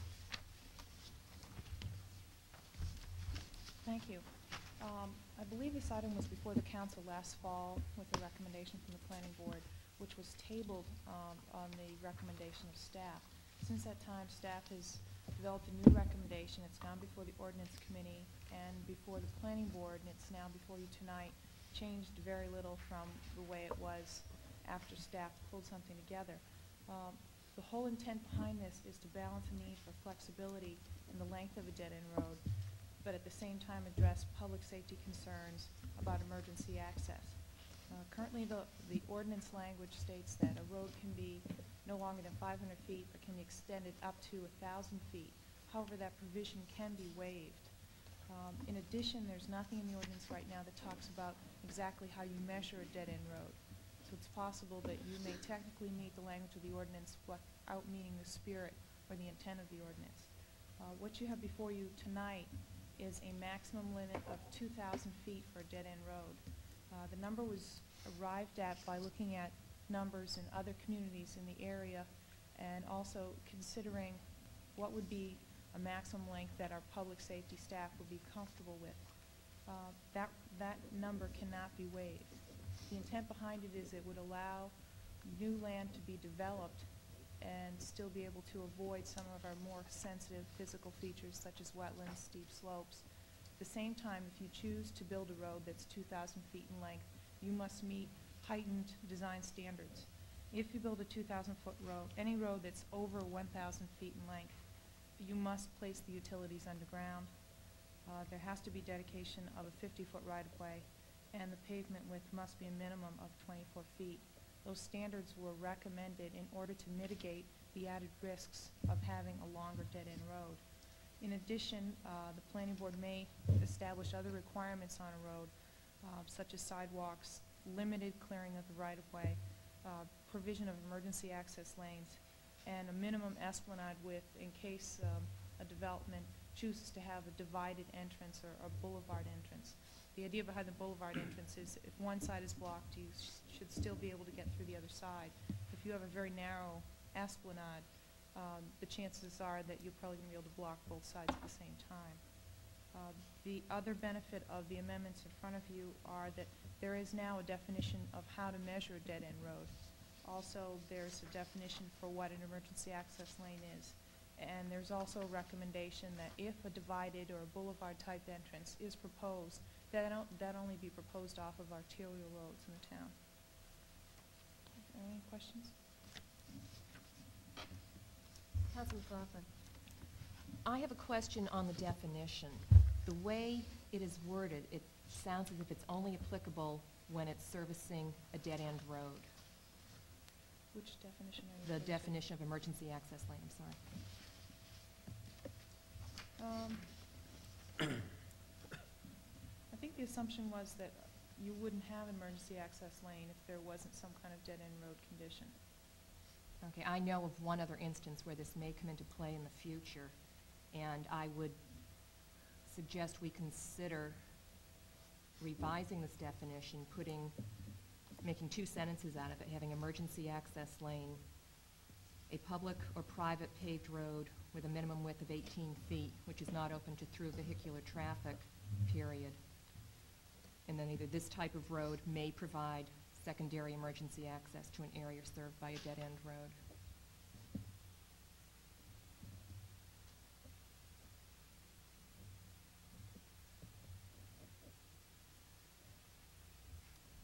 Thank you. Um, I believe this item was before the council last fall with a recommendation from the planning board, which was tabled um, on the recommendation of staff. Since that time, staff has developed a new recommendation. It's gone before the ordinance committee and before the planning board, and it's now before you tonight. Changed very little from the way it was after staff pulled something together. Um, the whole intent behind this is to balance the need for flexibility in the length of a dead-end road, but at the same time address public safety concerns about emergency access. Uh, currently, the, the ordinance language states that a road can be no longer than five hundred feet, but can be extended up to one thousand feet. However, that provision can be waived. Um, in addition, there's nothing in the ordinance right now that talks about exactly how you measure a dead-end road. So it's possible that you may technically meet the language of the ordinance without meeting the spirit or the intent of the ordinance. Uh, what you have before you tonight is a maximum limit of two thousand feet for a dead-end road. Uh, the number was arrived at by looking at numbers in other communities in the area and also considering what would be a maximum length that our public safety staff would be comfortable with. Uh, that, that number cannot be waived. The intent behind it is it would allow new land to be developed and still be able to avoid some of our more sensitive physical features such as wetlands, steep slopes. At the same time, if you choose to build a road that's two thousand feet in length, you must meet heightened design standards. If you build a two thousand foot road, any road that's over one thousand feet in length, you must place the utilities underground. Uh, there has to be dedication of a fifty foot right-of-way, and the pavement width must be a minimum of twenty-four feet. Those standards were recommended in order to mitigate the added risks of having a longer dead-end road. In addition, uh, the planning board may establish other requirements on a road, uh, such as sidewalks, limited clearing of the right-of-way, uh, provision of emergency access lanes, and a minimum esplanade width in case um, a development chooses to have a divided entrance or a boulevard entrance. The idea behind the boulevard entrance is if one side is blocked, you sh should still be able to get through the other side. If you have a very narrow esplanade, um, the chances are that you're probably going to be able to block both sides at the same time. Uh, the other benefit of the amendments in front of you are that there is now a definition of how to measure a dead-end road. Also, there's a definition for what an emergency access lane is. And there's also a recommendation that if a divided or a boulevard-type entrance is proposed, that, that only be proposed off of arterial roads in the town. Any questions? Councilman McLaughlin. I have a question on the definition. The way it is worded, it sounds as if it's only applicable when it's servicing a dead-end road. Which definition are you The referring to? definition of emergency access lane, I'm sorry. Um, I think the assumption was that you wouldn't have an emergency access lane if there wasn't some kind of dead-end road condition. Okay, I know of one other instance where this may come into play in the future, and I would suggest we consider revising this definition, putting, making two sentences out of it, having emergency access lane, a public or private paved road with a minimum width of eighteen feet, which is not open to through vehicular traffic, period. And then either this type of road may provide secondary emergency access to an area served by a dead-end road.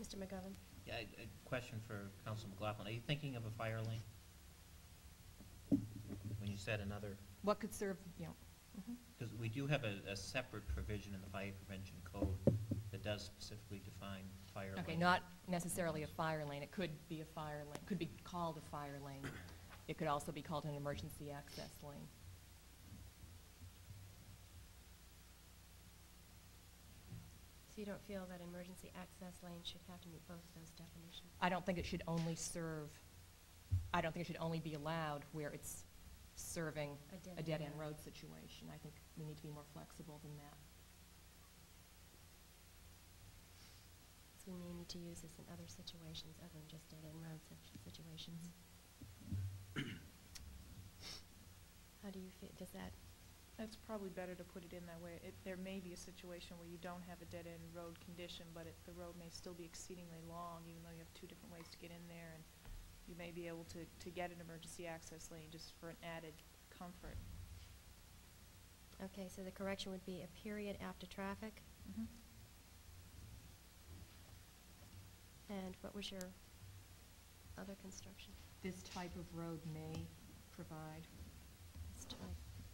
Mister McGovern? Yeah, a, a question for Council McLaughlin. Are you thinking of a fire lane? When you said another, What could serve, you know, mhm. because we do have a, a separate provision in the fire prevention code that does specifically define fire lanes. Okay, not necessarily a fire lane. It could be a fire lane, could be called a fire lane. It could also be called an emergency access lane. So you don't feel that emergency access lane should have to meet both those definitions? I don't think it should only serve, I don't think it should only be allowed where it's serving A dead a dead-end end. road situation. I think we need to be more flexible than that. So we may need to use this in other situations other than just dead-end road situ- situations. How do you feel, does that, It's probably better to put it in that way. It, there may be a situation where you don't have a dead-end road condition, but it, the road may still be exceedingly long, even though you have two different ways to get in there, and you may be able to, to get an emergency access lane just for an added comfort. okay, so the correction would be a period after traffic? Mhm. And what was your other construction? This type of road may provide. This type.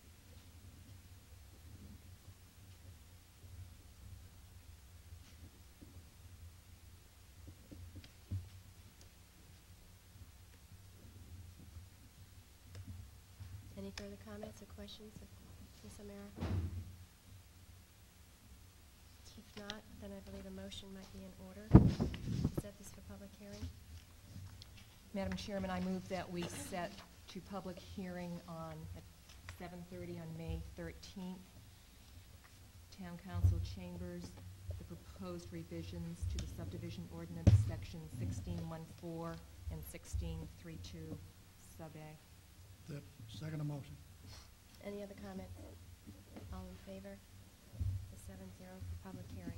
Any further comments or questions of Miz O'Meara? If not, then I believe a motion might be in order to set this for public hearing. Madam Chairman, I move that we set to public hearing on, at seven thirty on May thirteenth, Town Council Chambers, the proposed revisions to the subdivision ordinance, section sixteen one four and sixteen three two, sub A. The second motion. Any other comments? All in favor? The seven zero for public hearing.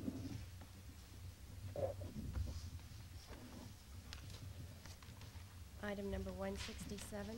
Item number one sixty-seven.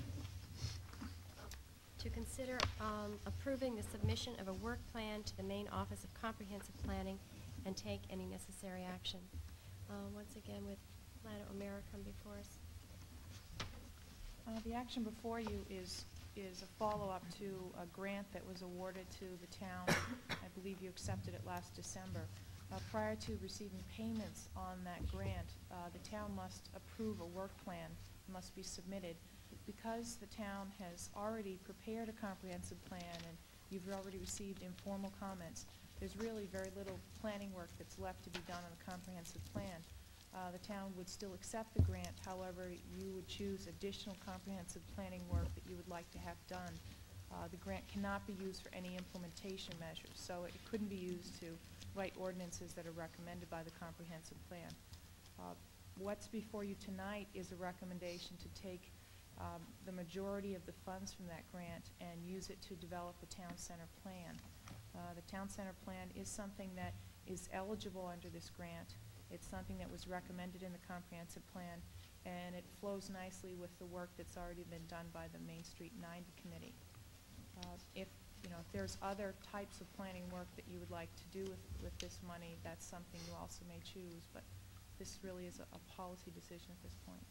To consider um, approving the submission of a work plan to the Maine Office of Comprehensive Planning and take any necessary action. Uh, Once again, would Lana O'Meara come before us? Uh, the action before you is, is a follow-up to a grant that was awarded to the town. I believe you accepted it last December. Uh, prior to receiving payments on that grant, uh, the town must approve a work plan, must be submitted. Because the town has already prepared a comprehensive plan and you've already received informal comments, there's really very little planning work that's left to be done on the comprehensive plan. Uh, the town would still accept the grant, however, you would choose additional comprehensive planning work that you would like to have done. Uh, the grant cannot be used for any implementation measures, so it couldn't be used to write ordinances that are recommended by the comprehensive plan. Uh, what's before you tonight is a recommendation to take um, the majority of the funds from that grant and use it to develop a town center plan. Uh, the town center plan is something that is eligible under this grant. It's something that was recommended in the comprehensive plan, and it flows nicely with the work that's already been done by the Main Street ninety Committee. Uh, if, you know, if there's other types of planning work that you would like to do with, with this money, that's something you also may choose, but this really is a, a policy decision at this point.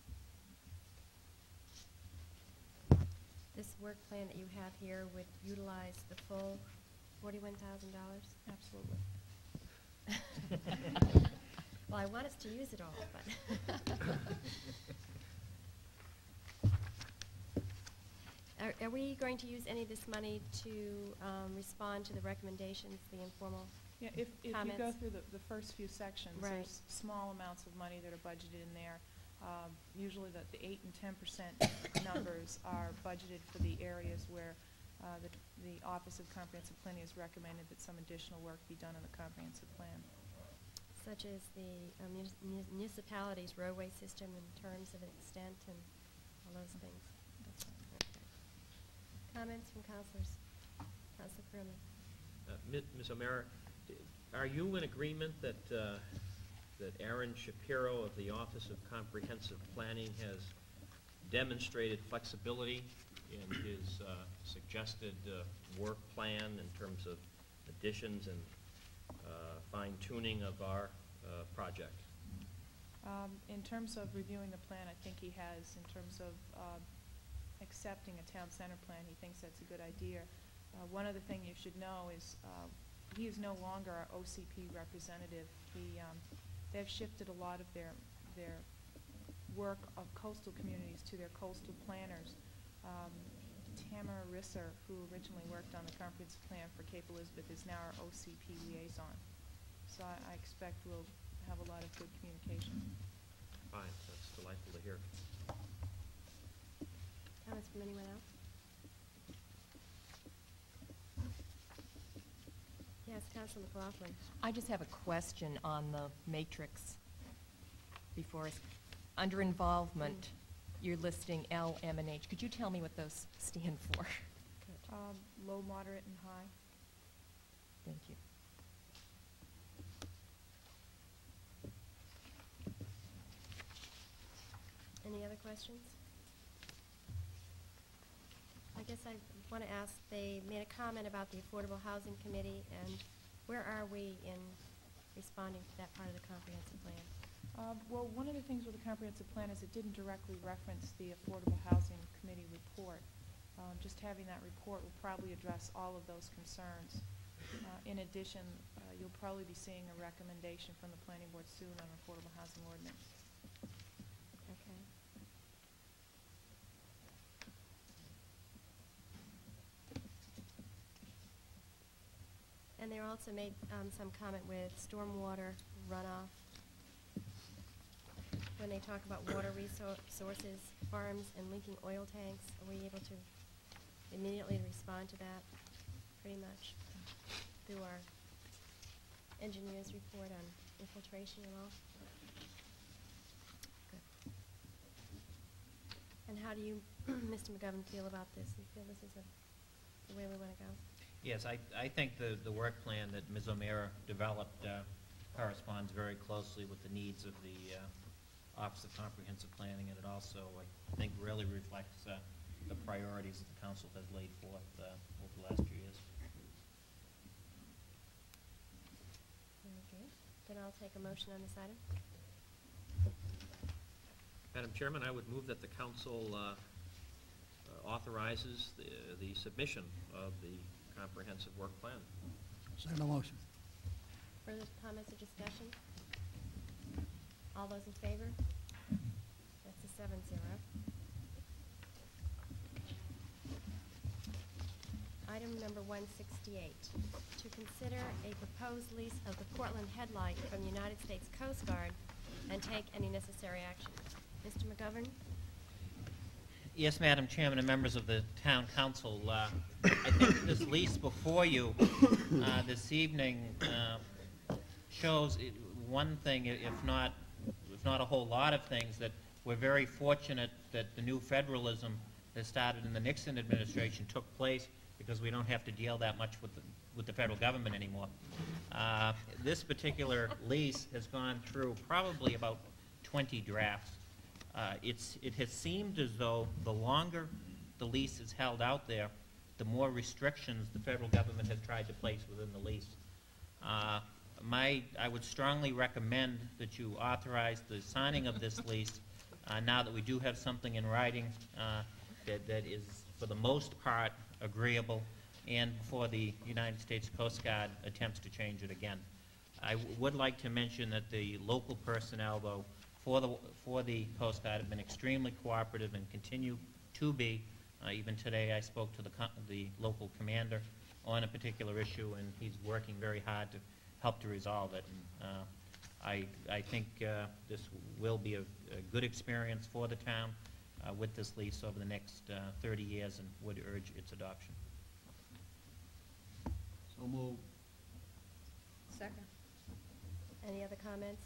This work plan that you have here would utilize the full forty-one thousand dollars? Absolutely. Well, I want us to use it all, but. Are, are we going to use any of this money to um, respond to the recommendations, the informal? Yeah, if, if you go Comments? through the, the first few sections, Right. there's small amounts of money that are budgeted in there. Um, usually the, the eight and ten percent numbers are budgeted for the areas where uh, the, the Office of Comprehensive Planning has recommended that some additional work be done on the comprehensive plan. Such as the uh, munis- munis- municipality's roadway system in terms of extent and all those things. That's right. Okay. Comments from councilors? Councilor Crumen. Uh, Mi- Miz O'Meara, d- are you in agreement that, uh, that Aaron Shapiro of the Office of Comprehensive Planning has demonstrated flexibility in his uh, suggested uh, work plan in terms of additions and uh, fine-tuning of our uh, project? Um, In terms of reviewing the plan, I think he has, in terms of uh, accepting a town center plan, he thinks that's a good idea. Uh, One other thing you should know is uh, he is no longer our O C P representative. He, um, they've shifted a lot of their, their work of coastal communities to their coastal planners. Um, Tamara Risser, who originally worked on the comprehensive plan for Cape Elizabeth, is now our O C P liaison. So I, I expect we'll have a lot of good communication. Fine, that's delightful to hear. Comments from anyone else? Yes, Councilor McLaughlin. I just have a question on the matrix before us. Under involvement, you're listing L, M, and H. Could you tell me what those stand for? Um, Low, moderate, and high. Thank you. Any other questions? I guess I want to ask, they made a comment about the Affordable Housing Committee, and where are we in responding to that part of the comprehensive plan? Uh, Well, one of the things with the comprehensive plan is it didn't directly reference the Affordable Housing Committee report. Um, Just having that report will probably address all of those concerns. Uh, In addition, uh, you'll probably be seeing a recommendation from the planning board soon on affordable housing ordinance. Okay. And they also made um, some comment with stormwater runoff. When they talk about water resources, farms, and leaking oil tanks, are we able to immediately respond to that, pretty much, through our engineer's report on infiltration and all? Good. And how do you, Mister McGovern, feel about this? You feel this is a, the way we want to go? Yes, I, I think the, the work plan that Miz O'Meara developed uh, corresponds very closely with the needs of the uh, Office of Comprehensive Planning, and it also, I think, really reflects uh, the priorities that the council has laid forth uh, over the last few years. Very good. Then I'll take a motion on this item. Madam Chairman, I would move that the council uh, uh, authorizes the, the submission of the comprehensive work plan. Second motion. Further comments or discussion? All those in favor? That's a seven zero. Item number one sixty-eight, to consider a proposed lease of the Portland Headlight from the United States Coast Guard and take any necessary action. Mister McGovern? Yes, Madam Chairman and members of the Town Council, uh, I think this lease before you uh, this evening uh, shows it, one thing, if not, if not a whole lot of things, that we're very fortunate that the new federalism that started in the Nixon administration took place because we don't have to deal that much with the, with the federal government anymore. Uh, this particular lease has gone through probably about twenty drafts. Uh, it's, it has seemed as though the longer the lease is held out there, the more restrictions the federal government has tried to place within the lease. Uh, my, I would strongly recommend that you authorize the signing of this lease uh, now that we do have something in writing uh, that, that is, for the most part, agreeable, and before the United States Coast Guard attempts to change it again. I w would like to mention that the local personnel, though, for the, for the Coast Guard have been extremely cooperative and continue to be. Uh, even today I spoke to the, co the local commander on a particular issue, and he's working very hard to help to resolve it. And, uh, I, I think uh, this will be a, a good experience for the town uh, with this lease over the next uh, thirty years, and would urge its adoption. So move. Second. Any other comments?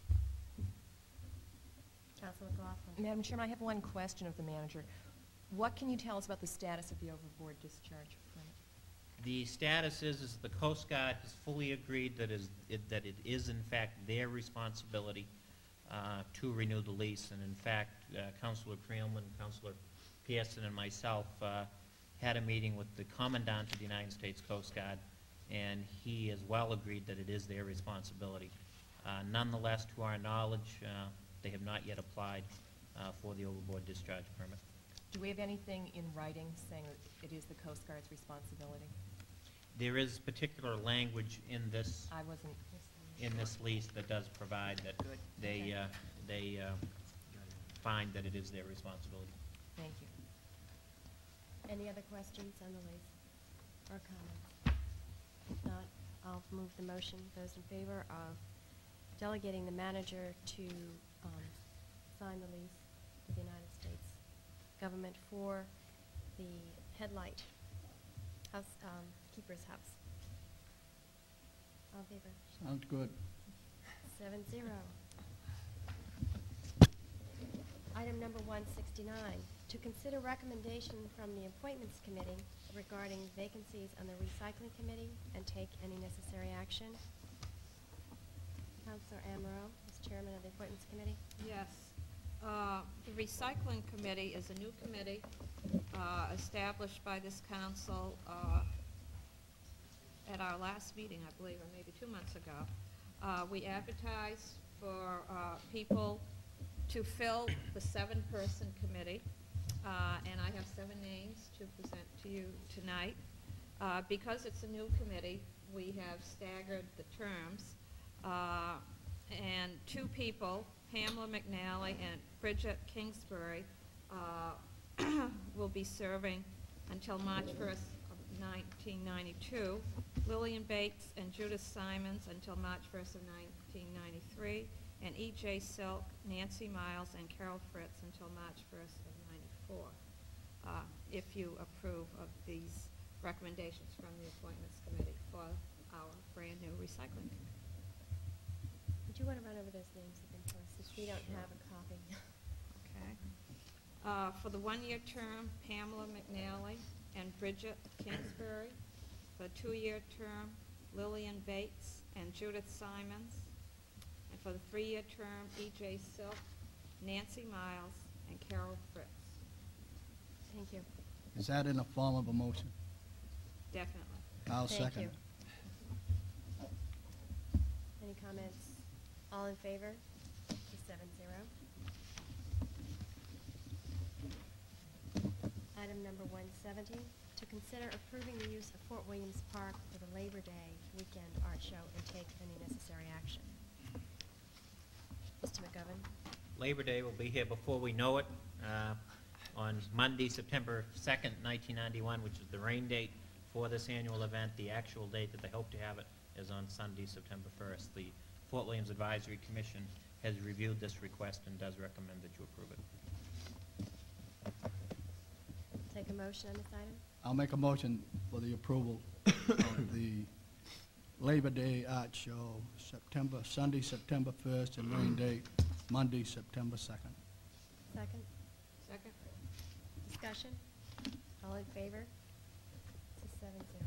Councilor McLaughlin. Madam Chairman, I have one question of the manager. What can you tell us about the status of the overboard discharge permit? The status is, is the Coast Guard has fully agreed that is it, that it is in fact their responsibility uh, to renew the lease, and in fact, uh, Councilor Creelman, Councilor Pearson, and myself uh, had a meeting with the Commandant of the United States Coast Guard, and he as well agreed that it is their responsibility. Uh, nonetheless, to our knowledge, uh, They have not yet applied uh, for the overboard discharge permit. Do we have anything in writing saying that it is the Coast Guard's responsibility? There is particular language in this, I wasn't. in this lease that does provide that Good. they, Okay. uh, they uh, find that it is their responsibility. Thank you. Any other questions on the lease or comments? If not, I'll move the motion. Those in favor of delegating the manager to um, sign the lease with the United States government for the headlight house, um, keeper's house. All in favor? Sounds good. Seven zero. Item number one sixty-nine, to consider recommendation from the Appointments Committee regarding vacancies on the Recycling Committee and take any necessary action. Counselor Amaro, as Chairman of the Appointments Committee. Yes. Uh, The Recycling Committee is a new committee uh, established by this council uh, at our last meeting, I believe, or maybe two months ago. Uh, We advertised for uh, people to fill the seven-person committee, uh, and I have seven names to present to you tonight. Uh, Because it's a new committee, we have staggered the terms, uh, and two people, Pamela McNally and Bridget Kingsbury, uh, will be serving until March first of nineteen ninety-two. Lillian Bates and Judith Simons until March first of nineteen ninety-three, and E J Silk, Nancy Miles, and Carol Fritz until March first of ninety-four. Uh, if you approve of these recommendations from the Appointments Committee for our brand-new recycling committee. Would you want to run over those names again for us, since we don't have a copy? Okay. Uh, For the one-year term, Pamela McNally and Bridget Kingsbury. For the two-year term, Lillian Bates and Judith Simons. And for the three-year term, E J Silk, Nancy Miles, and Carol Fritz. Thank you. Is that in the form of a motion? Definitely. I'll Thank second you. it. Any comments? All in favor? Seven zero. Item number one seventy, to consider approving the use of Fort Williams Park for the Labor Day weekend art show and take any necessary action. Mister McGovern? Labor Day will be here before we know it, uh, on Monday, September second, nineteen ninety-one, which is the rain date for this annual event. The actual date that they hope to have it is on Sunday, September first. The Fort Williams Advisory Commission has reviewed this request and does recommend that you approve it. Take a motion on this item? I'll make a motion for the approval of the Labor Day Art Show, September, Sunday, September first, and rain date, Monday, September second. Second? Second? Discussion? All in favor? It's a seven zero.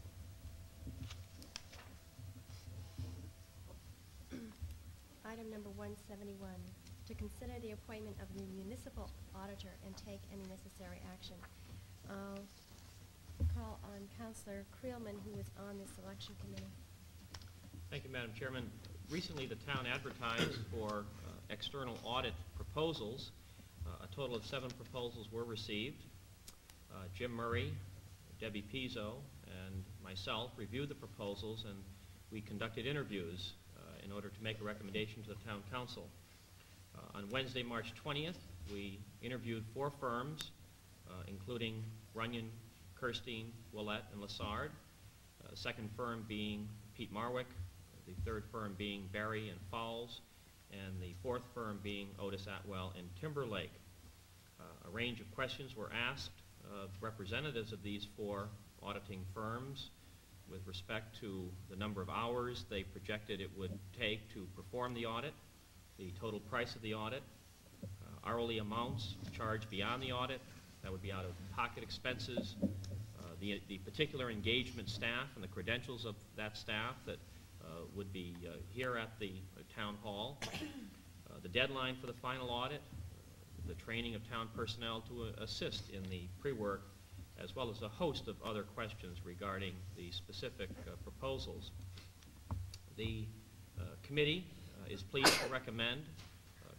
Item number one seventy-one, to consider the appointment of the municipal auditor and take any necessary action. I'll call on Councilor Creelman, who is on the selection committee. Thank you, Madam Chairman. Recently, the town advertised for uh, external audit proposals. Uh, a total of seven proposals were received. Uh, Jim Murray, Debbie Pizzo, and myself reviewed the proposals, and we conducted interviews uh, in order to make a recommendation to the town council. Uh, on Wednesday, March twentieth, we interviewed four firms, uh, including Runyon, Kirstein, Willett, and Lassard. Uh, the second firm being Pete Marwick, the third firm being Barry and Fowles, and the fourth firm being Otis Atwell and Timberlake. Uh, a range of questions were asked of representatives of these four auditing firms with respect to the number of hours they projected it would take to perform the audit, the total price of the audit, uh, hourly amounts charged beyond the audit, that would be out of pocket expenses, uh, the, the particular engagement staff and the credentials of that staff that uh, would be uh, here at the uh, town hall, uh, the deadline for the final audit, uh, the training of town personnel to uh, assist in the pre-work, as well as a host of other questions regarding the specific uh, proposals. The uh, committee uh, is pleased to recommend uh,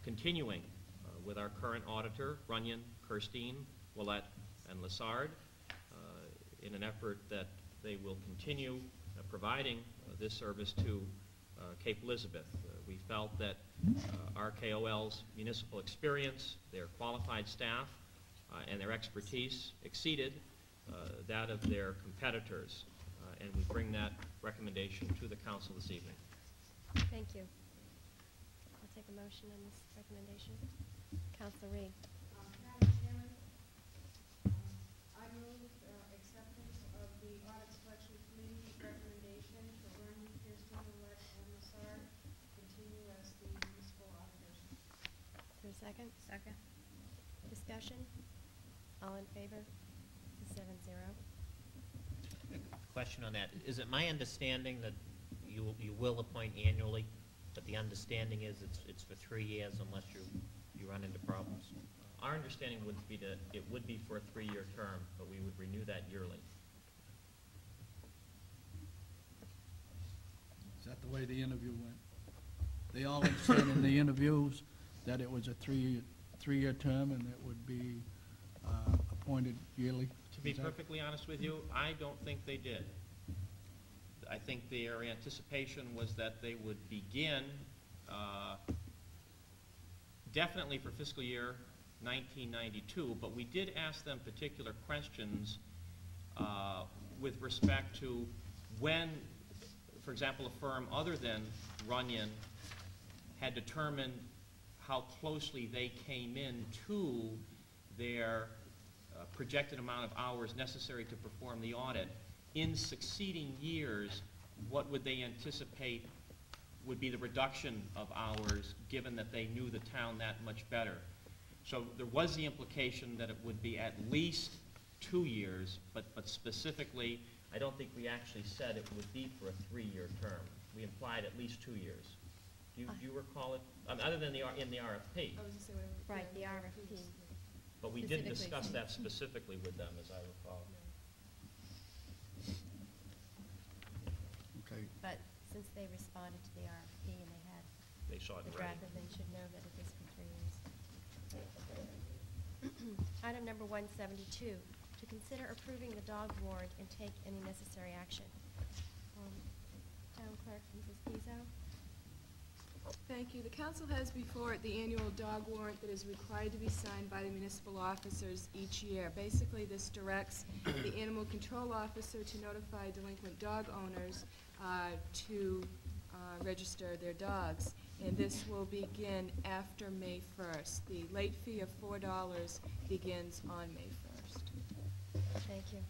continuing uh, with our current auditor, Runyon, Kirstein, Willett, and Lassard, uh, in an effort that they will continue uh, providing uh, this service to uh, Cape Elizabeth. Uh, we felt that uh, R K O L's municipal experience, their qualified staff, uh, and their expertise exceeded uh, that of their competitors. Uh, and we bring that recommendation to the council this evening. Thank you. I'll take a motion on this recommendation. Councilor Reed. Um, Madam Chairman, um, I move uh, acceptance of the Audit Selection Committee recommendation for Runyon, Kirsten, Willett, and Lassard continue as the municipal auditors. Is there a second? Second. Discussion? All in favor? Seven zero. Question on that. Is it my understanding that you, you will appoint annually, but the understanding is it's, it's for three years unless you, you run into problems? Our understanding would be that it would be for a three-year term, but we would renew that yearly. Is that the way the interview went? They all said in the interviews that it was a three, three-year term and it would be uh, appointed yearly? To be Is that- perfectly honest with you, I don't think they did. I think their anticipation was that they would begin uh, definitely for fiscal year nineteen ninety-two, but we did ask them particular questions uh, with respect to when, for example, a firm other than Runyon had determined how closely they came in to their uh, projected amount of hours necessary to perform the audit. In succeeding years, what would they anticipate would be the reduction of hours, given that they knew the town that much better? So there was the implication that it would be at least two years, but, but specifically, I don't think we actually said it would be for a three-year term. We implied at least two years. Do you, do you recall it, um, other than the, R- in the R F P? I was just saying, whatever. Right, the R F P. But we didn't Specifically. discuss that specifically with them, as I recall. Okay. But since they responded to the R F P and they had They saw it the ready. draft, then they should know that it is for three years. Item number one seventy-two, to consider approving the dog warrant and take any necessary action. Um, Town Clerk, Missus Pizzo. Thank you. The council has before it the annual dog warrant that is required to be signed by the municipal officers each year. Basically, this directs the animal control officer to notify delinquent dog owners uh, to uh, register their dogs. And this will begin after May first. The late fee of four dollars begins on May first. Thank you.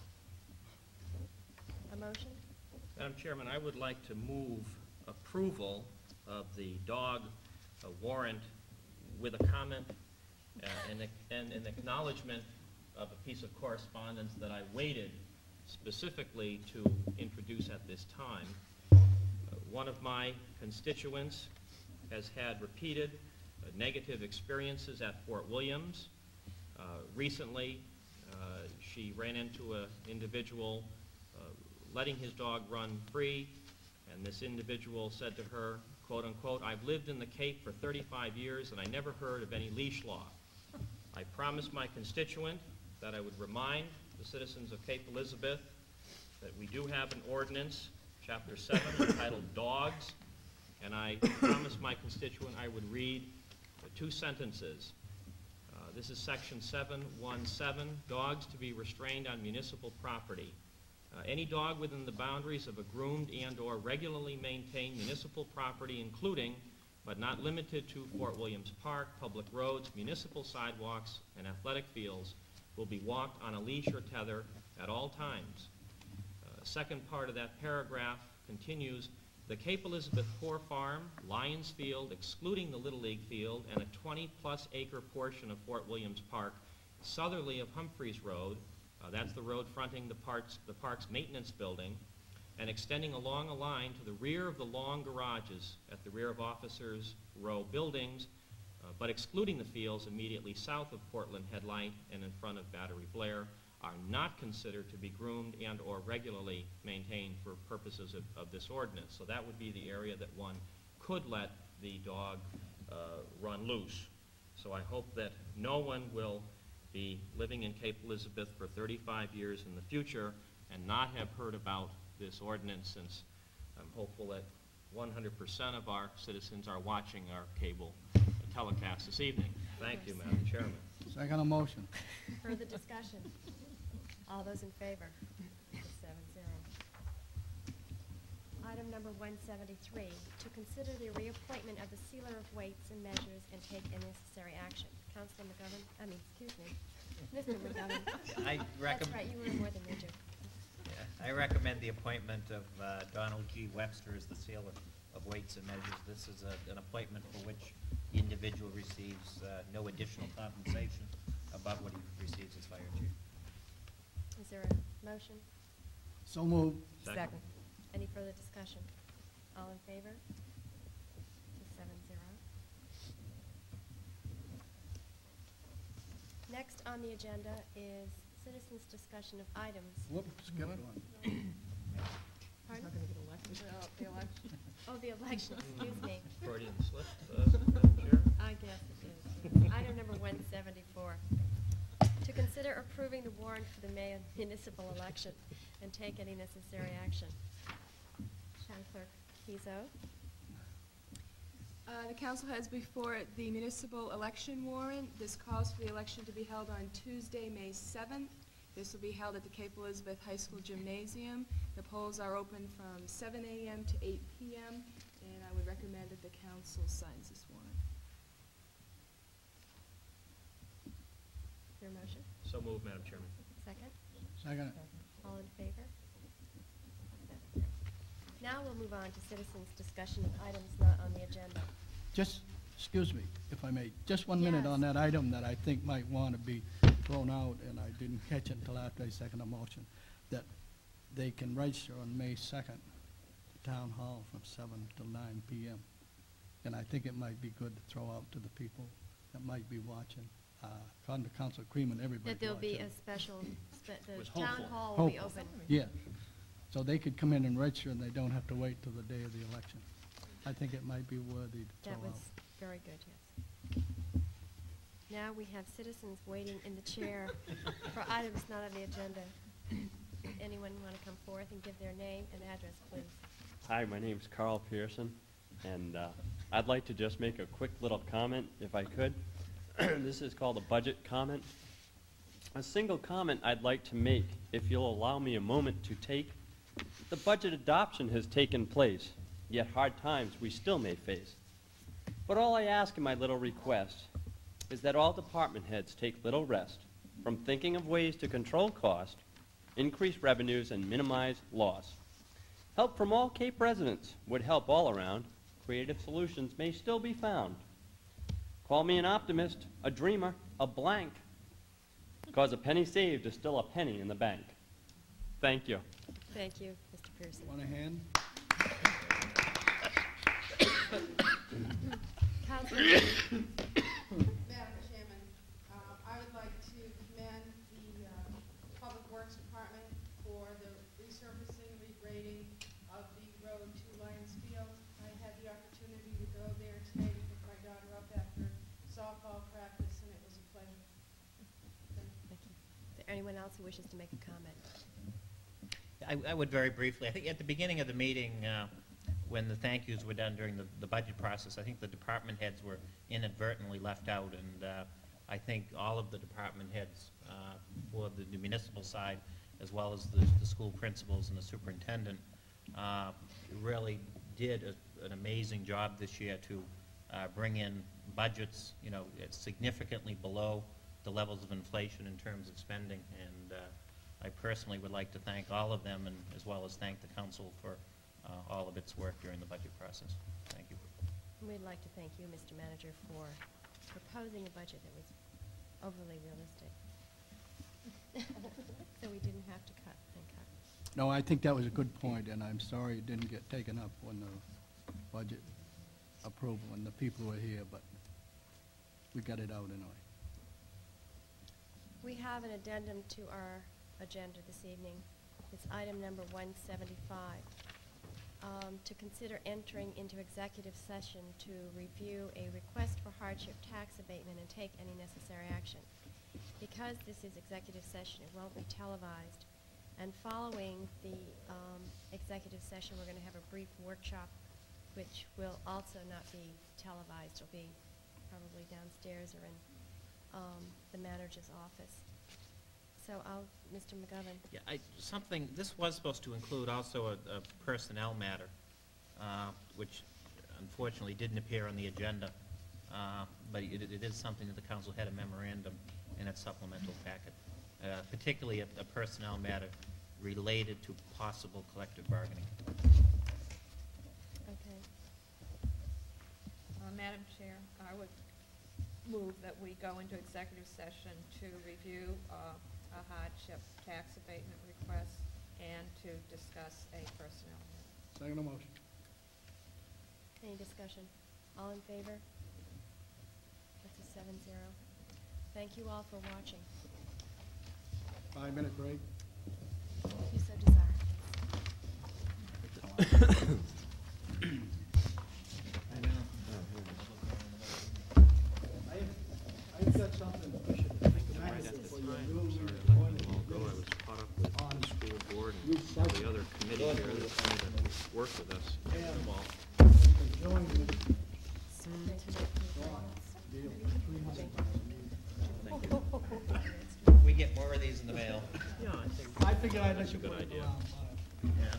A motion? Madam Chairman, I would like to move approval of the dog uh, warrant with a comment uh, and, ac- and an acknowledgement of a piece of correspondence that I waited specifically to introduce at this time. Uh, one of my constituents has had repeated uh, negative experiences at Fort Williams. Uh, recently, uh, she ran into an individual uh, letting his dog run free, and this individual said to her, quote unquote, "I've lived in the Cape for thirty-five years and I never heard of any leash law. I promised my constituent that I would remind the citizens of Cape Elizabeth that we do have an ordinance, chapter seven, entitled Dogs, and I promised my constituent I would read the two sentences. Uh, this is section seven one seven, dogs to be restrained on municipal property. Uh, any dog within the boundaries of a groomed and/or regularly maintained municipal property, including but not limited to Fort Williams Park, public roads, municipal sidewalks, and athletic fields, will be walked on a leash or tether at all times." Uh, second part of that paragraph continues, "The Cape Elizabeth Poor Farm, Lions Field, excluding the Little League field, and a twenty-plus acre portion of Fort Williams Park, southerly of Humphreys Road," Uh, that's the road fronting the, parks, the park's maintenance building, and extending along a line to the rear of the long garages at the rear of Officers' Row buildings, uh, but excluding the fields immediately south of Portland Headlight and in front of Battery Blair, are not considered to be groomed and or regularly maintained for purposes of, of this ordinance. So that would be the area that one could let the dog uh, run loose. So I hope that no one will be living in Cape Elizabeth for thirty-five years in the future and not have heard about this ordinance, since I'm hopeful that one hundred percent of our citizens are watching our cable telecast this evening. Thank you, Madam Chairman. Second motion. Further discussion? All those in favor? Seven zero. Item number one seventy-three, to consider the reappointment of the sealer of weights and measures and take any necessary action. Councilor McGovern, I mean, excuse me, Mister McGovern. I That's recommend. right, you were more than Major. I recommend the appointment of uh, Donald G. Webster as the sealer of weights and measures. This is a- an appointment for which the individual receives uh, no additional compensation above what he receives as fire chief. Is there a motion? So moved. Second. Any further discussion? All in favor? Seven zero. Next on the agenda is citizens' discussion of items. Whoops, skipped one. Pardon? Well, the election. Oh, the election, excuse me. Freudian slip, uh, Madam Chair. I guess it is. yes. Item number one seventy-four. To consider approving the warrant for the May municipal election and take any necessary action. Town Clerk Kizo. Uh, The council has before it the municipal election warrant. This calls for the election to be held on Tuesday, May seventh. This will be held at the Cape Elizabeth High School Gymnasium. The polls are open from seven A M to eight P M, and I would recommend that the council signs this warrant. Your motion? So moved, Madam Chairman. Second? Second. All in favor? Seven zero. Now we'll move on to citizens' discussion of items not on the agenda. Just, excuse me, if I may, just one minute on Yes. that item that I think might want to be thrown out, and I didn't catch it until after I second the motion, that they can register on May second, Town Hall from seven till nine P M And I think it might be good to throw out to the people that might be watching, uh, according to Council Creeman, everybody's That there'll be watching. a special, spe- the Was town hopeful. hall will be Hopeful. open. Yeah, so they could come in and register, and they don't have to wait till the day of the election. I think it might be worthy to throw That out. was very good, yes. Now we have citizens waiting in the chair for items not on the agenda. Anyone want to come forth and give their name and address, please? Hi, my name's Carl Pearson, and uh, I'd like to just make a quick little comment, if I could. This is called a budget comment. A single comment I'd like to make, if you'll allow me a moment to take. The budget adoption has taken place, yet hard times we still may face. But all I ask in my little request is that all department heads take little rest from thinking of ways to control cost, increase revenues, and minimize loss. Help from all Cape residents would help all around. Creative solutions may still be found. Call me an optimist, a dreamer, a blank, because a penny saved is still a penny in the bank. Thank you. Thank you, Mister Pearson. Want a hand? Councilor, Madam Chairman, uh, I would like to commend the uh, Public Works Department for the resurfacing, regrading of the road to Lions Field. I had the opportunity to go there today to pick my daughter up after softball practice, and it was a pleasure. Thank you. thank you. Is there anyone else who wishes to make a comment? I, I would very briefly, I think at the beginning of the meeting, uh, when the thank yous were done during the, the budget process, I think the department heads were inadvertently left out, and uh, I think all of the department heads uh, for the, the municipal side, as well as the, the school principals and the superintendent, uh, really did a, an amazing job this year to uh, bring in budgets, you know, it's significantly below the levels of inflation in terms of spending, and uh, I personally would like to thank all of them, and as well as thank the council for uh, all of its work during the budget process. Thank you. And we'd like to thank you, Mister Manager, for proposing a budget that was overly realistic. So we didn't have to cut and cut. No, I think that was a good point, and I'm sorry it didn't get taken up when the budget approval and the people were here, but we got it out anyway. We have an addendum to our agenda this evening. It's item number one seventy-five. um, to consider entering into executive session to review a request for hardship tax abatement and take any necessary action. Because this is executive session, it won't be televised. And following the um, executive session, we're going to have a brief workshop, which will also not be televised. It'll be probably downstairs or in um, the manager's office. So I'll, Mister McGovern. Yeah, I, something, this was supposed to include also a, a personnel matter, uh, which unfortunately didn't appear on the agenda, uh, but it, it is something that the council had a memorandum in its supplemental packet, uh, particularly a, a personnel matter related to possible collective bargaining. Okay. Uh, Madam Chair, I would move that we go into executive session to review uh, a hardship tax abatement request and to discuss a personnel matter. Second motion. Any discussion? All in favor? That's a seven zero. Thank you all for watching. Five-minute break. If you so desire. I've got something we should Right at the time, I'm sorry to let you all go, I was caught up with the school board and all the other committee here that's going to work with us. Getting them all. Thank you. We get more of these in the mail. Yeah, I think I figured I'd let that's a you good put it idea. around. Yeah.